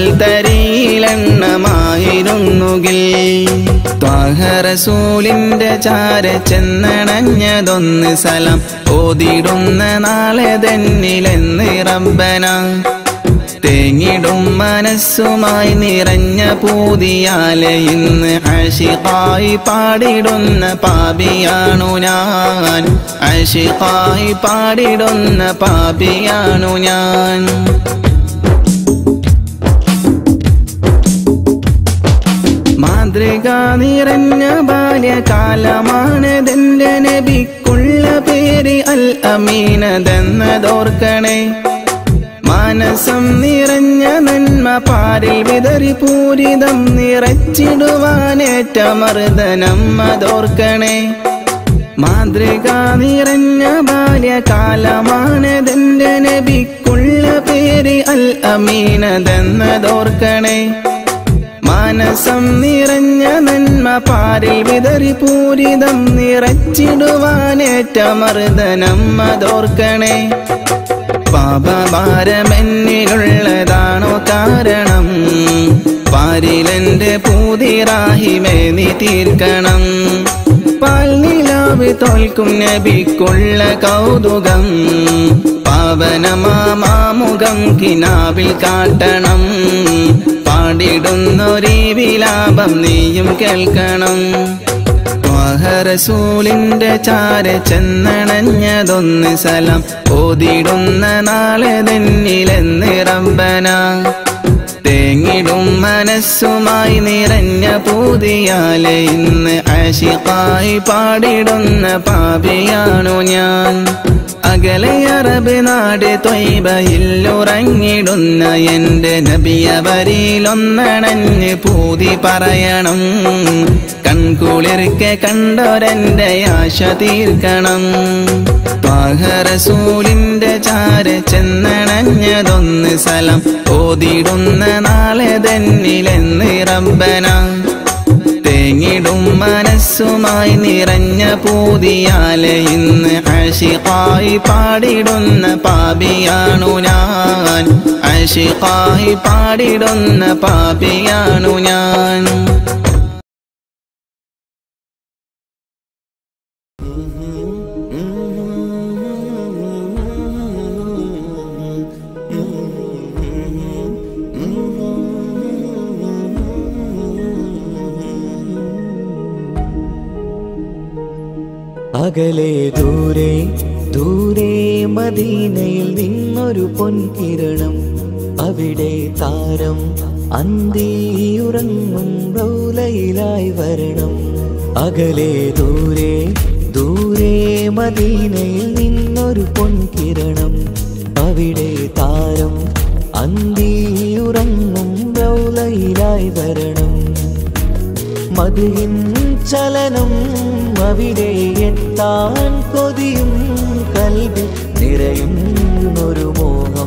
തരിയിലെണ്ണമായിരുന്നുകിൽ ത്വാഹ റസൂലിന്റെ ചാര ചെന്നണഞ്ഞതൊന്ന് സലാം ഓതിടുന്ന നാളെ തന്നിലെന്ന് റബ്ബന തേങ്ങിടും മനസ്സുമായി നിറഞ്ഞ പൂതിയാലെ ഇന്ന് ആശിഖായി പാടിടുന്ന പാപിയാണു ഞാൻ. ആശിഖായി പാടിടുന്ന പാപിയാണു ഞാൻ. മാതൃക നിറഞ്ഞ ബാല്യകാലമാണതെന്റെ നബിക്കുള്ള പേര് അൽ അമീനതെന്നതോർക്കണേ. മാനസം നിറഞ്ഞ നന്മ പാരിൽ വിതറി പൂരിതം നിറച്ചിടുവാനേറ്റ മർദ്ദനം അതോർക്കണേ. മാതൃക നിറഞ്ഞ ബാല്യകാലമാണതെന്റെ നബിക്കുള്ള പേര് അൽ അമീനതെന്നതോർക്കണേ. മാനസം നിറഞ്ഞ നന്മ പാരിൽ വിതറി പൂരിതം നിറച്ചിടുവാനേറ്റ മർദ്ദനം അതോർക്കണേ. പാപഭാരമെന്നിലുള്ളതാണോ കാരണം പാരിലെന്റെ പൂതിറാഹിമേ നീ തീർക്കണം. പാൽനിലാവ് തോൽക്കും നബിക്കുള്ള കൗതുകം പാവനമാമുഖം കിനാവിൽ കാട്ടണം. പാടിടുന്നൊരീ വിലാപം നീയും കേൾക്കണം. ത്വാഹ റസൂലിന്റെ ചാര ചെന്നണഞ്ഞതൊന്ന് സലാം ഓതിടുന്ന നാളെ തന്നിലെന്ന് റബ്ബന തേങ്ങിടും മനസ്സുമായി നിറഞ്ഞ പൂതിയാലെ ഇന്ന് ആശിഖായി പാടിടുന്ന പാപിയാണു ഞാൻ. അകലെ അറബ് നാട് ത്വയ്ബയിലുറങ്ങിടുന്ന എന്റെ നബിയവരിലൊന്നണഞ്ഞ് പൂതി പറയണം. കൺകുളിർക്കെ കണ്ടൊരെന്റെ ആശ തീർക്കണം. ത്വാഹ റസൂലിന്റെ ചാര ചെന്നണഞ്ഞതൊന്ന് സലം ഓതിടുന്ന നാളെ തന്നിലെന്ന് റബ്ബന. തേങ്ങിടും മനസ്സുമായി നിറഞ്ഞ പൂതിയാലെ ഇന്ന് ആശിഖായി പാടിടുന്ന പാപിയാണു ഞാൻ. ആശിഖായി പാടിടുന്ന പാപിയാണു ഞാൻ. അകലെ ദൂരെ ദൂരെ മദീനയിൽ നിന്നൊരു പൊൻകിരണം. അവിടെ താരം അന്തിയുറങ്ങും റൗലയിലായി വരണം. അകലെ ദൂരെ ദൂരെ മദീനയിൽ നിന്നൊരു പൊൻകിരണം. അവിടെ താരം അന്തിയുറങ്ങും റൗലയിലായി വരണം. മദിഹിൻ ചലനം അവിടെ എത്താൻ കൊതിയും കൽബിൽ നിറയുന്നൊരു മോഹം.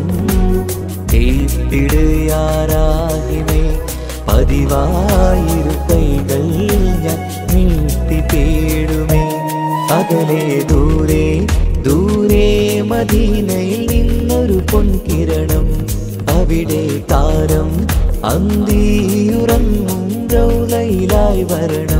കേട്ടിടുയാരാഹിമേ പതിവായിരു കൈകൾ ഞാൻ നീട്ടി തേടുമേ. അകലെ ദൂരെ ദൂരെ മദീനയിൽ നിന്നൊരു പൊൻകിരണം. അവിടെ താരം അന്തിയുറങ്ങും റൗലയിലായി വരണം.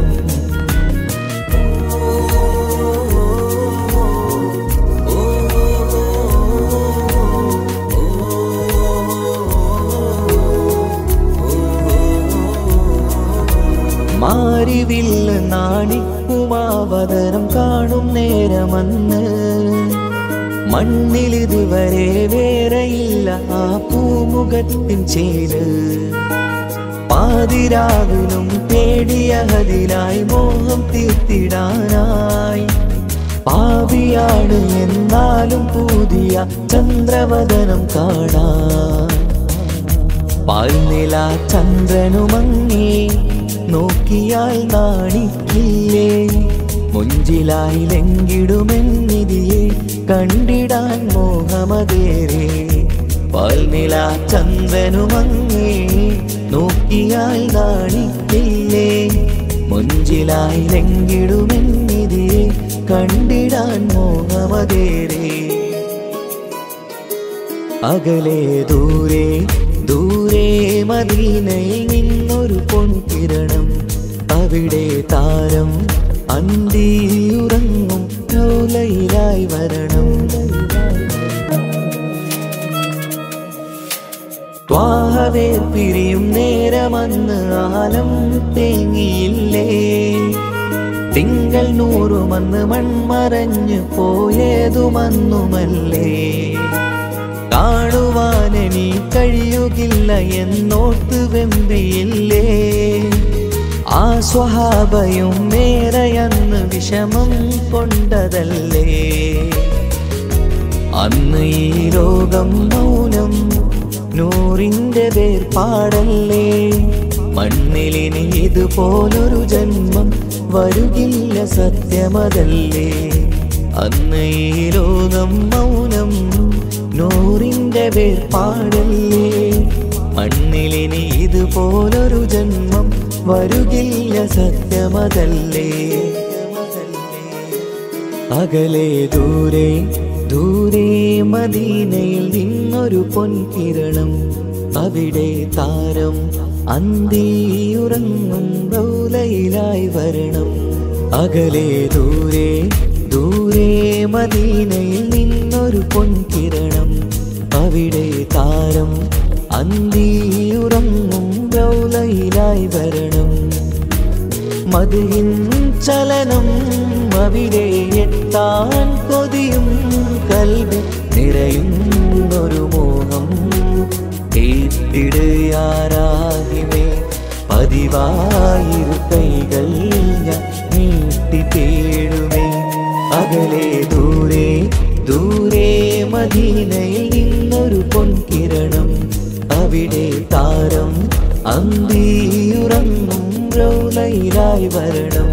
മാരിവില്ല നാണിക്കുമാവതരം കാണും നേരമന്ന്. മണ്ണിലിതുവരെ വേറെയില്ല ആ പൂമുഖത്തിൻ ചേര്. പാതിരാവിലും തേടിയ ഹദിലായി മോഹം തീർത്തിടാനായി. പാവിയാണ് എന്നാലും പുതിയ ചന്ദ്രവദനം കാണാൻ. പാൽനില ചന്ദ്രനുമങ്ങി നോക്കിയാൽ നാണിക്കില്ലേ. മുഞ്ചിലായി ലംഘിടുമെന്നിതിയെ കണ്ടിടാൻ മോഹമതേറെ. പാൽനില ചന്ദ്രനുമങ്ങി നോക്കിയാൽ നാണിക്കില്ലേ. മുഞ്ചിലായി ലംഘിടുമെന്നിതിയെ കണ്ടിടാൻ മോഹമതേറെ. അകലെ ദൂരെ ദൂരെ മദീനയിൽ നിന്നൊരു പൊൻകിരണം. അവിടെ താരം അന്തിയുറങ്ങും റൗലയിലായി വരണം. ത്വാഹവേ പിരിയും നേരമന്ന് ആലം തേങ്ങിയില്ലേ. തിങ്കൾ നൂറുമന്ന് മൺമറഞ്ഞു പോയതുമന്നുമല്ലേ. കാണുവാനെനി കഴിയുകില്ല എന്നോർത്ത് വെമ്പിയില്ലേ. ആ സ്വഹാബയും മേറയന്ന് വിഷമം കൊണ്ടതല്ലേ. അന്ന് ഈ ലോകം മൗനം നൂറിന്റെ വേർപാടല്ലേ. മണ്ണിലിനി ഇതുപോലൊരു ജന്മം വരുകില്ല സത്യമതല്ലേ. അന്ന് ഈ ലോകം മൗനം നൂറിന്റെ വേർപാടല്ലേ. മണ്ണിലിനി ഇതുപോലൊരു ജന്മം വരുകില്ല സത്യമതല്ലേ. അകലെ ദൂരെ ദൂരെ മദീനയിൽ നിന്നൊരു പൊൻകിരണം. അവിടെ താരം അന്തിയുറങ്ങും റൗലയിലായി വരണം. അകലെ ദൂരെ ദൂരെ മദീനയിൽ നിന്നൊരു പൊൻകിരണം. അവിടെ താരം അന്തിയുറങ്ങും റൗലയിലായി വരണം. മദിഹിൻ ചലനം അവിടെ എത്താൻ കൊതിയും കൽബിൽ നിറയുന്നൊരു മോഹം. കേട്ടിടുയാരാഹിമേ പതിവായിരു കൈകൾ ഞാൻ നീട്ടി തേടുമേ. അകലെ ദൂരെ ദൂരെ മദീനയിൽ നിന്നൊരു പൊൻകിരണം, അവിടെ താരം അന്തിയുറങ്ങും റൗളയിലായി വരണം.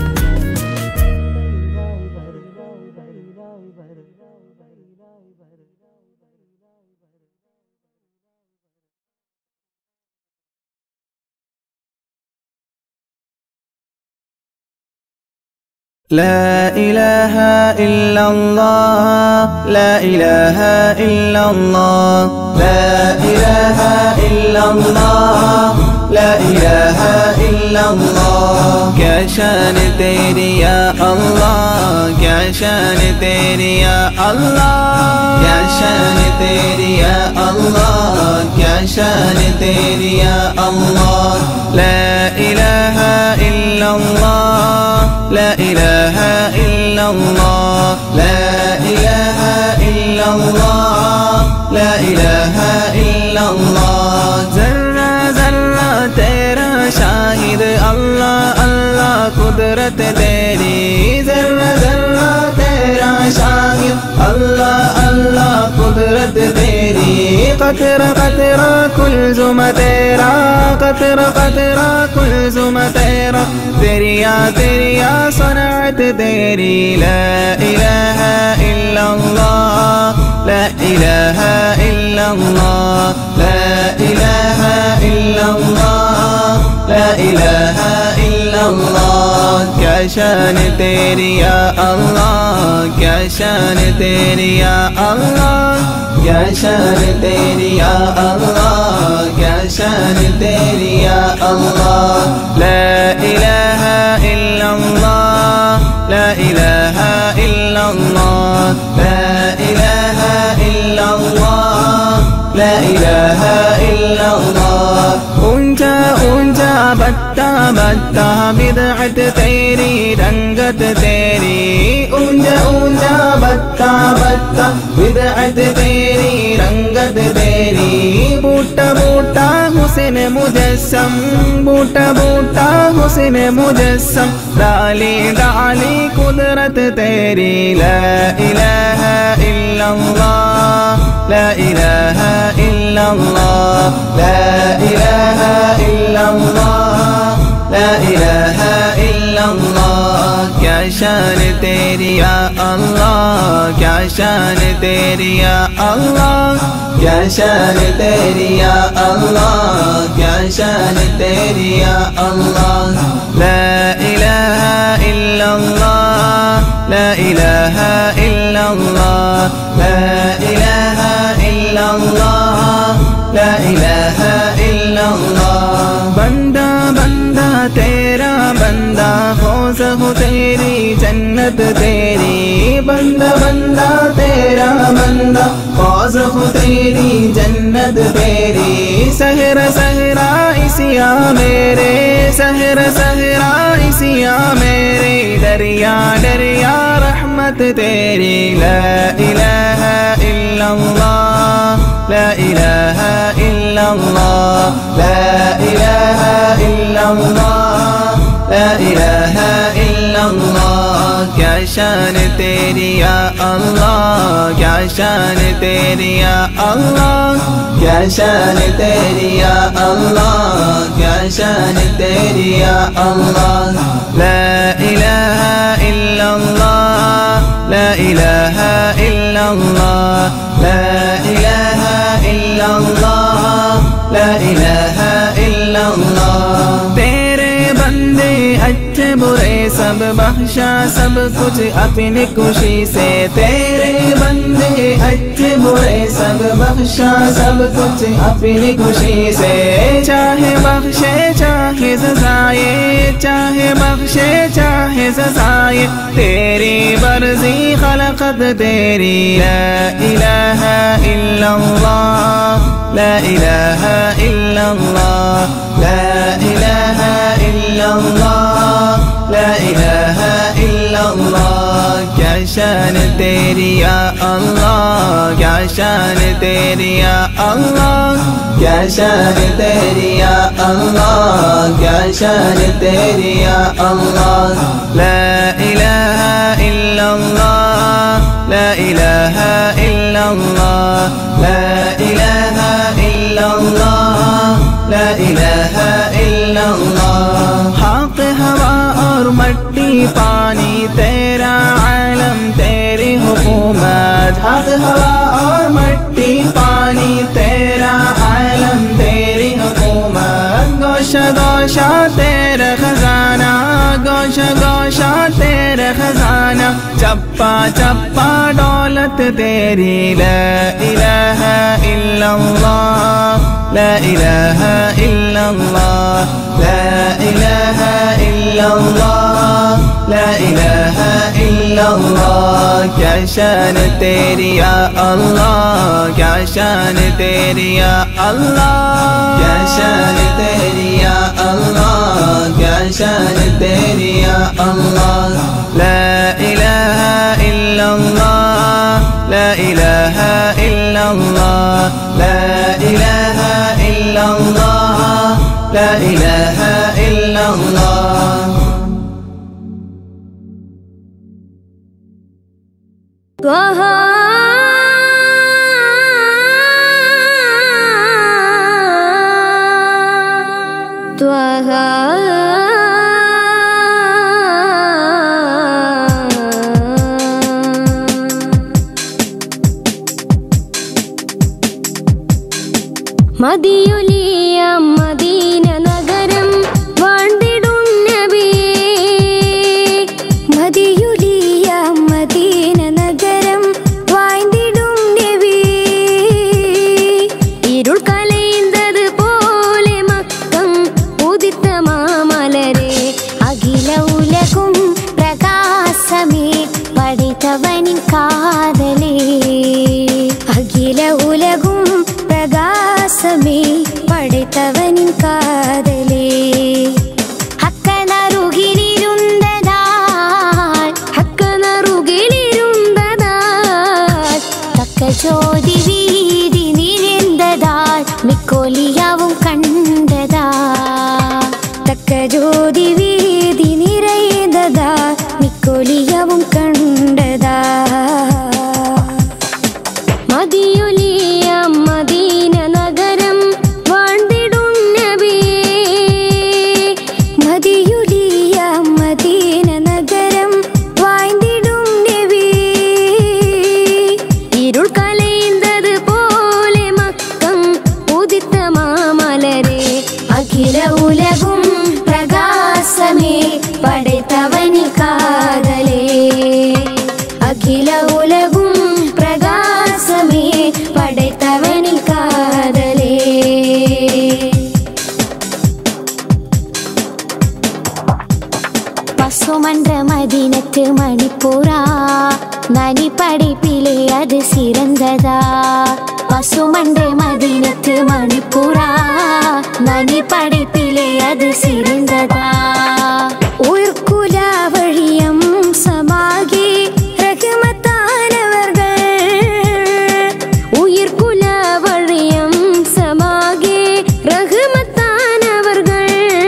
لا إله إلا الله لا إله إلا الله لا إله إلا الله لا إله إلا الله کیا شان تیری یا اللہ کیا شان تیری یا اللہ کیا شان تیری یا اللہ کیا شان تیری یا اللہ لا إله إلا الله لا إله إلا الله لا إله إلا الله لا إله إلا الله ذرہ ذرہ تیرا شاہد اللہ اللہ قدرت تیری ذرہ ذرہ تیرا شاہد اللہ اللہ قدرت تیری قطرہ قطرہ کلزم تیرا قطرہ قطرہ کلزم تیرا تیریا تیریا صنعت تیری لا الہ الا اللہ لا الہ الا اللہ لا الہ الا اللہ لا الہ الا اللہ کیا شان تیری یا اللہ کیا شان تیری یا اللہ کیا شان تیری یا اللہ کیا شان تیری یا اللہ لا الہ الا اللہ لا الہ الا اللہ لا الہ الا اللہ لا الہ الا اللہ اونچا اونچا بتا بتا بدعت تیری رنگت تیری اونچا اونچا بتا بتا بدعت تیری رنگت تیری بوٹا بوٹا حسن مجسم بوٹا بوٹا حسن مجسم ڈالی ڈالی قدرت تیری لا الہ الا اللہ لا الہ الا اللہ لا الہ الا اللہ لا الہ الا اللہ کیا شان تیری یا اللہ کیا شان تیری یا اللہ کیا شان تیری یا اللہ کیا شان تیری یا اللہ لا الہ الا اللہ لا الہ الا اللہ لا الہ الا اللہ لا الہ الا اللہ بندہ بندہ تیرا بندہ فوز ہو تیری جنت تیری بندہ بندہ تیرا بندہ فوز ہو تیری جنت تیری سحر سحرا اسیا میرے سحر سحرا اسیا میرے دریا دریا رحمت تیری لا الہ الا اللہ لا الہ الا اللہ لا الہ الا اللہ لا الہ الا اللہ کیا شان تیری یا اللہ کیا شان تیری یا اللہ کیا شان تیری یا اللہ کیا شان تیری یا اللہ لا الہ الا اللہ لا الہ الا اللہ لا الہ الا اللہ لا الہ الا اللہ تیرے بندے اچھے برے سب بخشا سب کچھ اپنی خوشی سے تیرے بندے اچھے برے سب بخشا سب کچھ اپنی خوشی سے چاہے بخشے چاہے سزائے چاہے بخشے چاہے سزائے تیری مرضی خلقت تیری لا الہ الا اللہ لا الہ الا اللہ لا الہ الا اللہ لا الہ الا اللہ کیا شان تیری یا اللہ کیا شان تیری یا اللہ کیا شان تیری یا اللہ کیا شان تیری یا اللہ لا الہ الا اللہ لا إله إلا الله لا إله إلا الله لا إله إلا الله حق ہوا اور مٹی پانی تیرا عالم تیری حکومت حق ہوا اور مٹی پانی تیرا عالم تیری حکومت گوشہ گوشہ تیرا خزانہ گوشہ گوشہ تیرا خزانہ چپا چپا دولت تیری لا الہ الا اللہ لا الہ الا اللہ لا الہ الا اللہ لا الہ الا اللہ کیا شان تیری یا اللہ کیا شان تیری یا اللہ کیا شان تیری یا اللہ کیا شان تیری یا اللہ لا الہ الا اللہ لا الہ الا اللہ لا الہ الا اللہ لا الہ الا اللہ മദിയുലിയ മദീന നഗരം വാഴ്ന്നിടും നബിയേ മദിയുലിയ മദീന നഗരം വാഴ്ന്നിടും നബിയേ ഇരുൾ കലയുന്നത് പോലെ മക്കം ഉദിത്ത മാമലരെ അഖില ഉലകും പ്രകാശമേ പഠിത്തവനിൻ കാതലേ അഖില ഉലകും പ്രകാശമേ പഠിത്തവനിൻ കാതലേ ഹക്കനറുകിലിരുന്നതാൽ തക്ക ജ്യോതി വീതി നിരന്തതാൽ മിക്കോലിയാവും കണ്ടതാ തക്ക ജ്യോതി വീതി നിറയുന്നതാ മിക്കോലിയാവും കണ്ടതാ മദിയുലിയ മദീന നഗരം വാഴ്ന്നിടും നബിയേ മദിയുലിയ മദീന നഗരം വാഴ്ന്നിടും നബിയേ ഇരുൾ കലയുന്നത് പോലെ മക്കം ഉദിത്ത മാമലരെ അഖില ഉലകും പ്രകാശമേ പഠിത്തവനിൻ കാതലേ അഖില ഉലകും പ്രകാശമേ പഠിത്തവനിൻ കാതലേ പസുമണ്ട മദീനത്ത് മണിപ്പൂറ നനി പഠിപ്പിലെ അത് സിറന്തതാ പസുമണ്ട മദീനത്ത് മണിപ്പൂറ നനി പഠിപ്പിലെ അത് സിറന്തതാ ഉയർക്കുല വഴിയം സമാകി റഹ്മത്താനവർകൾ ഉയർക്കുല വഴിയം സമാകി റഹ്മത്താനവർകൾ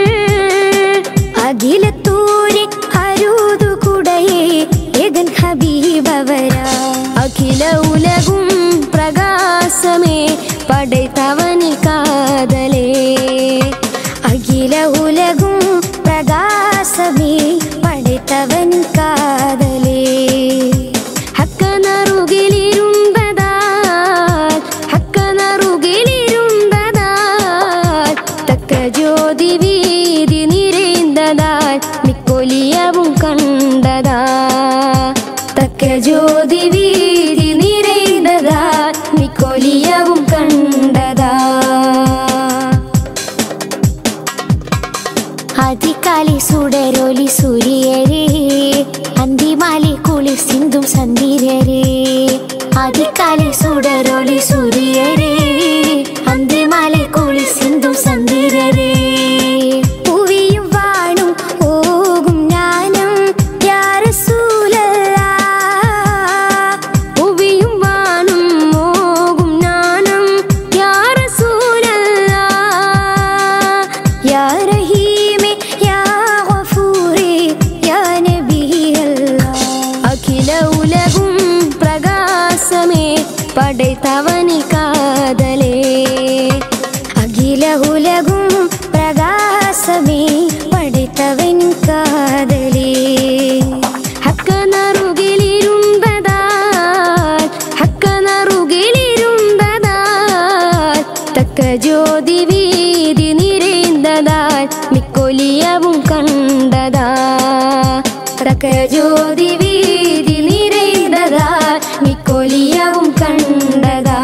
അഖിലത്തൂരി അരുതു കുടയേ ഏകൻ ഹബീബവര അഖില ഉലകും പ്രകാശമേ പഠിത്തവനിൻ കാതലേ അഖില ഉലകും പ്രകാശമേ പഠിത്തവനിൻ കാതലേ ഹക്കനറുകിലിരുന്നതാൽ തക്ക ജ്യോതി വീതി നിറയുന്നതാൽ മിക്കൊലിയവും കണ്ടതാ തക്ക ജ്യോതി വീതി നിറയുന്നതാൽ മിക്കൊലിയവും കണ്ടതാ അതികാലി സുടരൊലി സൂര്യരേ അന്തിമാലി കുളി സിന്ധും സന്ധിരരേ അതികാലി സുടരൊലി സൂര്യരേ അന്തിമാലി കുളി സിന്ധും സന്ധിരരേ പുവിയും വാണും ഓകും ജ്ഞാന പടൈത്തവനി കാതലേ അഖില ഉലകും പ്രകാശമേ പടൈത്തവൻ കാതലേ തക്ക ജ്യോതി വീതി നിറയുന്നതാൽ മിക്കൊലിയവും കണ്ടതാ തക്ക ജ്യോതി വീതി നിറയുന്നതാൽ മിക്കൊലിയവും കണ്ടതാ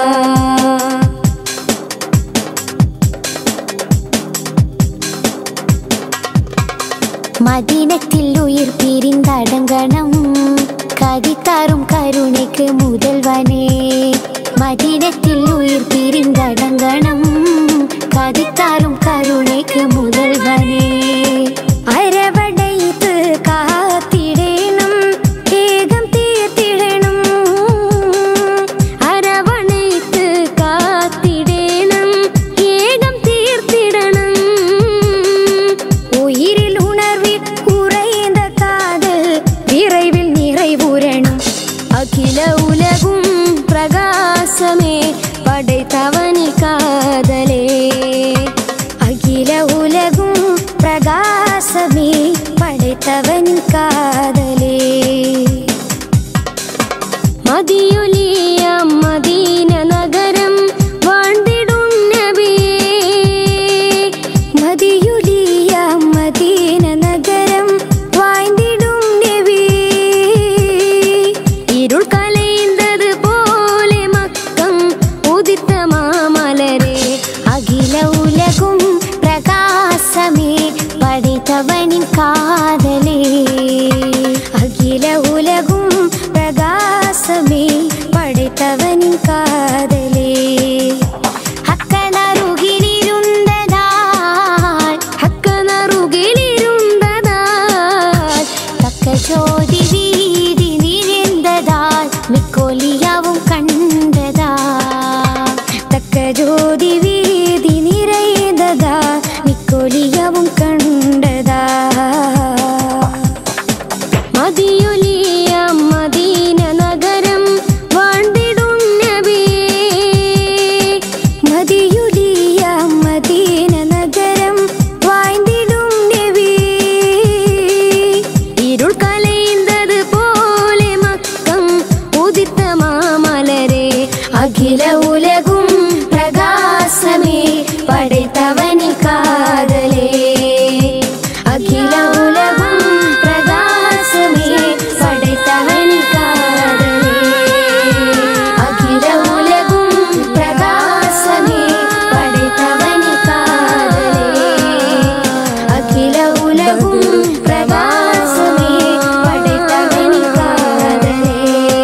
മദീനത്തിൽ ഉയിർ പിരിന്തടങ്ങണം കതിത്താറും കരുണയ്ക്ക് മുതൽവനേ മദീനത്തിൽ ഉയിർ പിരിന്തടങ്ങണം കതിത്താറും കരുണയ്ക്ക് മുതൽവനേ അരവടൈത്ത് കാത്തിടേണം ഏകം തീർത്തിടണം അരവണൈത്ത് കാത്തിടേണം ഏകം തീർത്തിടണം ഉയിരിൽ ഉണർവിൽ ഉറൈந்த കാതൽ വിரைவில் நிறைவுறணும் അഖില ഉലകും പ്രകാശമേ പടൈത്തവനി കാതലേ അഖില ഉലകും പ്രകാശമേ പടൈത്തവനി കാതലേ മദിയൊലിയ മദീന നഗരം വാഴ്ന്നിടും നബിയേ മദിയൊലിയ മദീന നഗരം വാഴ്ന്നിടും നബിയേ ഇരുൾ കലൈന്തത് പോലെ മക്കം ഉദിത്ത മാമലരെ അഖില ഉലകും പ്രകാശമേ പടൈത്തവനി കാതലേ അഖില ഉലകും പ്രകാശമേ പടൈത്തവനി കാതലേ ഹക്കനറുകിലിരുന്നതാൽ തക്ക ജ്യോതി വീതി നിറയുന്നതാൽ മിക്കൊലിയാവും കണ്ടതാ തക്ക ജ്യോതി വീതി നിറയുന്നതാ മിക്കൊലിയാവും കണ്ടതാ മദിയൊലിയ മദീന നഗരം വാഴ്ന്നിടും നബിയേ മദിയൊലിയ മദീന നഗരം വാഴ്ന്നിടും നബിയേ ഇരുൾ കലൈന്തത് പോലെ മക്കം ഉദിത്ത മാമലരെ അഖില ഉലകും പ്രകാശമേ പടൈത്തവനി കാതലേ അഖില ഉലകും പ്രകാശമേ പടൈത്തവനി കാതലേ അഖില ഉലകും പ്രകാശമേ പടൈത്തവനി കാതലേ അഖില ഉലകും പ്രകാശമേ പടൈത്തവനി കാതലേ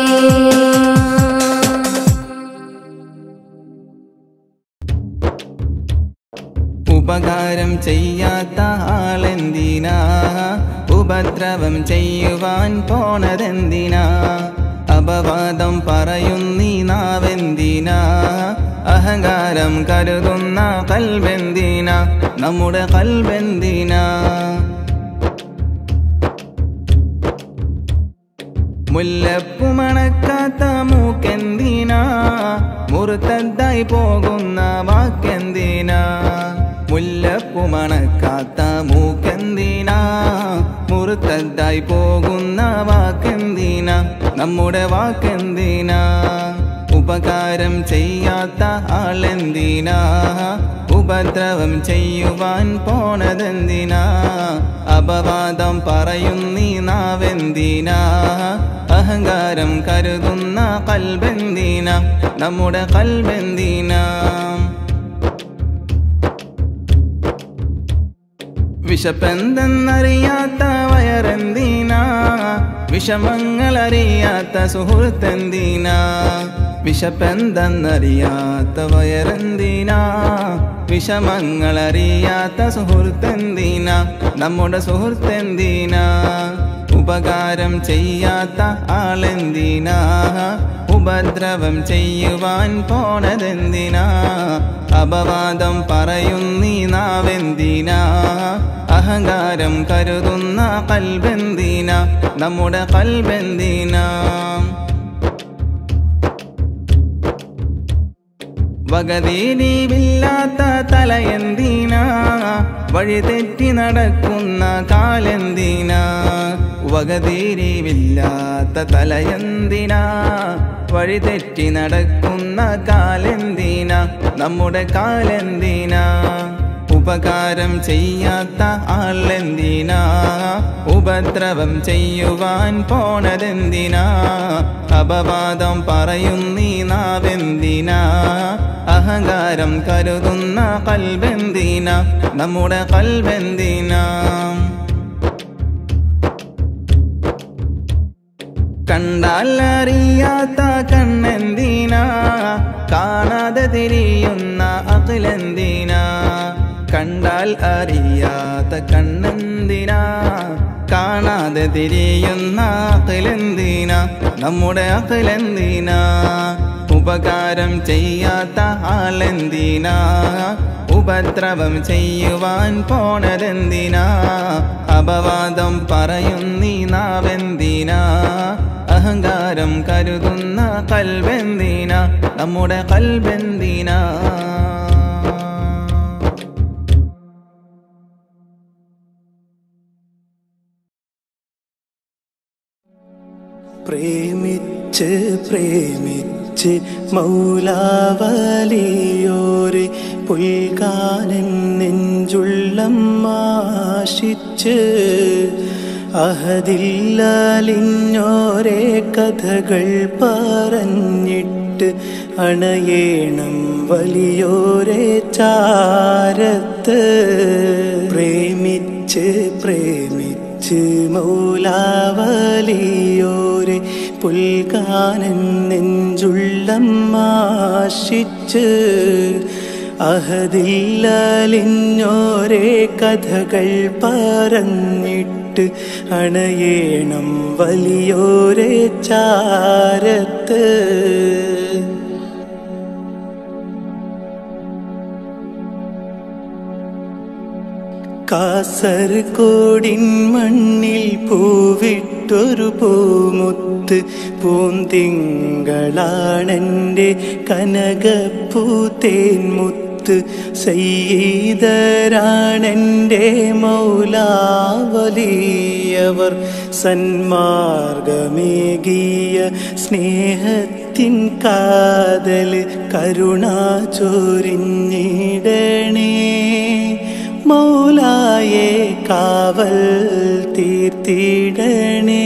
ഉപകാരം ചെയ്യാത്ത ആളെന്തിനാ ഉപദ്രവം ചെയ്യുവാൻ പോണതെന്തിനാ അപവാദം പറയുന്നീ നാവെന്തിനാ അഹങ്കാരം കരുതുന്ന കൽബെന്തിനാ നമ്മുടെ കൽബെന്തിനാ മുല്ലപ്പു മണക്കാത്ത മൂക്കെന്തിനാ മുറുത്തതായി പോകുന്ന വാക്കെന്തിനാ മുല്ലപ്പു മണക്കാത്ത മൂക്കെന്തിനാ മുറുത്തതായി പോകുന്ന വാക്കെന്തിനാ നമ്മുടെ വാക്കെന്തിനാ ഉപകാരം ചെയ്യാത്ത ആളെന്തിനാ ഉപദ്രവം ചെയ്യുവാൻ പോണതെന്തിനാ അപവാദം പറയുന്നീ നാവെന്തിനാ അഹങ്കാരം കരുതുന്ന കൽബെന്തിനാ നമ്മുടെ കൽബെന്തിനാ വിശപ്പെന്തെന്നറിയാത്ത വയറെന്തിനാ വിഷമങ്ങളറിയാത്ത സുഹൃത്തെന്തിനാ വിശപ്പെന്തെന്നറിയാത്ത വയറെന്തിനാ വിഷമങ്ങളറിയാത്ത സുഹൃത്തെന്തിനാ നമ്മുടെ സുഹൃത്തെന്തിനാ ഉപകാരം ചെയ്യാത്ത ആളെന്തിനാ ഉപദ്രവം ചെയ്യുവാൻ പോണതെന്തിനാ അപവാദം പറയുന്നീ നാവെന്തിനാ അഹങ്കാരം കരുതുന്ന കൽബെന്തിനാ നമ്മുടെ കൽബെന്തിനാ വകതിരിവില്ലാത്ത തലയെന്തിനാ, വഴി തെറ്റി നടക്കുന്ന കാലെന്തിനാ. വകതിരിവില്ലാത്ത തലയെന്തിനാ, വഴി തെറ്റി നടക്കുന്ന കാലെന്തിനാ. നമ്മുടെ കാലെന്തിനാ, ഉപകാരം ചെയ്യാത്ത ആളെന്തിനാ. ഉപദ്രവം ചെയ്യുവാൻ പോണതെന്തിനാ. അപവാദം പറയുന്നീ നാവെന്തിനാ. അഹങ്കാരം കരുതുന്ന കൽബെന്തിനാ. നമ്മുടെ കൽബെന്തിനാ. കണ്ടാൽ അറിയാത്ത കണ്ണെന്തിനാ, കാണാതെ തിരിയുന്ന അഖിലെന്തിനാ. കണ്ടാൽ അറിയാത്ത കണ്ണെന്തിനാ, കാണാതെ തിരിയുന്ന അഖിലെന്തിനാ. നമ്മുടെ അഖിലെന്തിനാ. ഉപകാരം ചെയ്യാത്ത ആളെന്തിനാ. ഉപദ്രവം ചെയ്യുവാൻ പോണതെന്തിനാ. അപവാദം പറയുന്നീ നാവെന്തിനാ. അഹങ്കാരം കരുതുന്ന കൽബെന്തിനാ. നമ്മുടെ കൽബെന്തിനാ. പ്രേമിച്ച് പ്രേമിച്ച് മൗലാവലിയോരെ പുൽകാനൻ നെഞ്ചുള്ളം ആശിച്ച് അഹദില്ലലിഞ്ഞോരെ കഥകൾ പറഞ്ഞിട്ട് അണയേണം വലിയോരെ ചാരത്ത്. പ്രേമിച്ച് പ്രേമിച്ച് മൗലാവലിയോരെ പുൽകാനൻ നെഞ്ചുള്ളം ആശിച്ച് അഹദില്ലലിഞ്ഞോരെ കഥകൾ പറഞ്ഞിട്ട് അണയേണം വലിയോരെ ചാരത്ത്. കാസർഗോഡിൻ മണ്ണിൽ പൂവിട്ടൊരു പൂമുത്ത് പൂന്തിങ്കളാണെൻ്റെ കനകപ്പൂതേൻമുത്ത്. സയ്യിദരാണെൻ്റെ മൗലാവലിയവർ സന്മാർഗമേകിയ സ്നേഹത്തിൻ കാതൽ കരുണ ചൊരിഞ്ഞിടണേ. മൗലായെ കാവൽ തീർത്തിടണേ.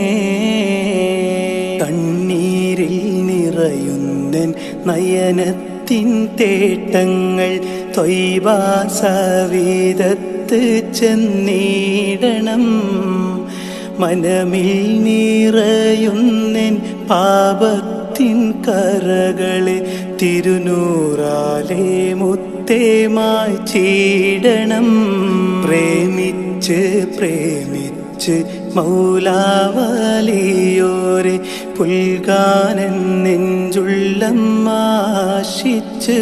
കണ്ണീരിൽ നിറയുന്നൻ നയനത്തിൻ തേട്ടങ്ങൾ ത്വയ്ബാ സവിധത്ത് ചെന്നിടണം. മനമിൽ നിറയുന്നൻ പാപത്തിൻ കറകളെ തിരുനൂറാലേ മുത്തേമായി ചീടണം. പ്രേമിച്ച് പ്രേമിച്ച് മൗലാവലിയോരെ പുൽകാനൻ നെഞ്ചുള്ളം ആശിച്ച്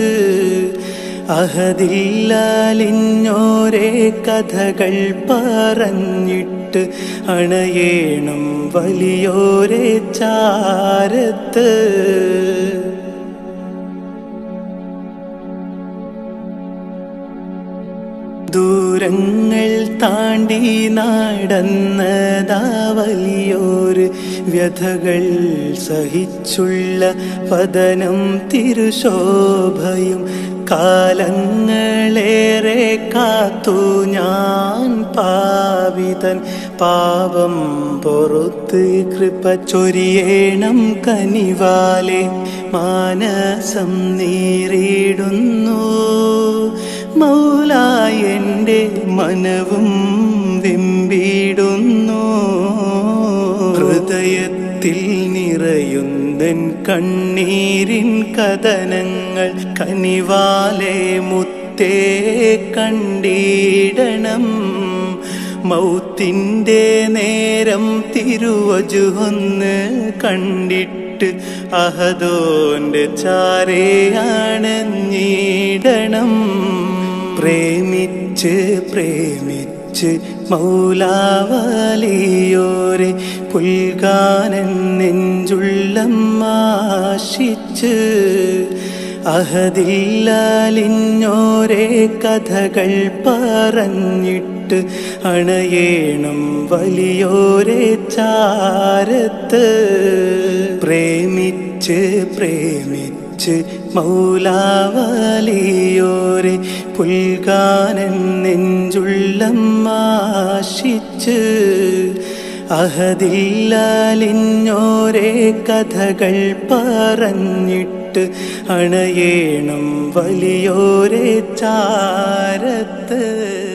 അഹദില്ലലിഞ്ഞോരെ കഥകൾ പറഞ്ഞിട്ട് അണയേണം വലിയോരെ ചാരത്ത്. ദൂരങ്ങൾ താണ്ടി നടന്നതാ വലിയോര് വ്യഥകൾ സഹിച്ചുള്ള വദനം തിരുശോഭയും. കാലങ്ങളേറെ കാത്തു ഞാൻ പാവിതൻ പാപം പൊറുത്ത് കൃപ ചൊരിയേണം കനിവാലെ. മാനസം നീറിടുന്നു മൗലായെൻ്റെ മനവും വെമ്പിടുന്നു. ഹൃദയത്തിൽ നിറയുന്നൻ കണ്ണീരിൻ കഥനങ്ങൾ കനിവാലെ മുത്തേ കണ്ടിടണം. മൗത്തിൻ്റെ നേരം തിരുവജുഹൊന്ന് കണ്ടിട്ട് അഹദോന്റെ ചാരയാണഞ്ഞിടണം. പ്രേമിച്ച് പ്രേമിച്ച് മൗലാവലിയോരെ പുൽകാനൻ നെഞ്ചുള്ളം ആശിച്ച് അഹദില്ലാലിഞ്ഞോരേ കഥകൾ പറഞ്ഞിട്ട് അണയേണം വലിയോരേ ചാരത്ത് പ്രേമിച്ച് പ്രേമിച്ച് മൗലാവലിയോരെ പുൽകാനൻ നെഞ്ചുള്ളം ആശിച്ച് അഹദില്ലാലിഞ്ഞോരേ കഥകൾ പറഞ്ഞിട്ട് അണയേണം വലിയോരേ ചാരത്ത്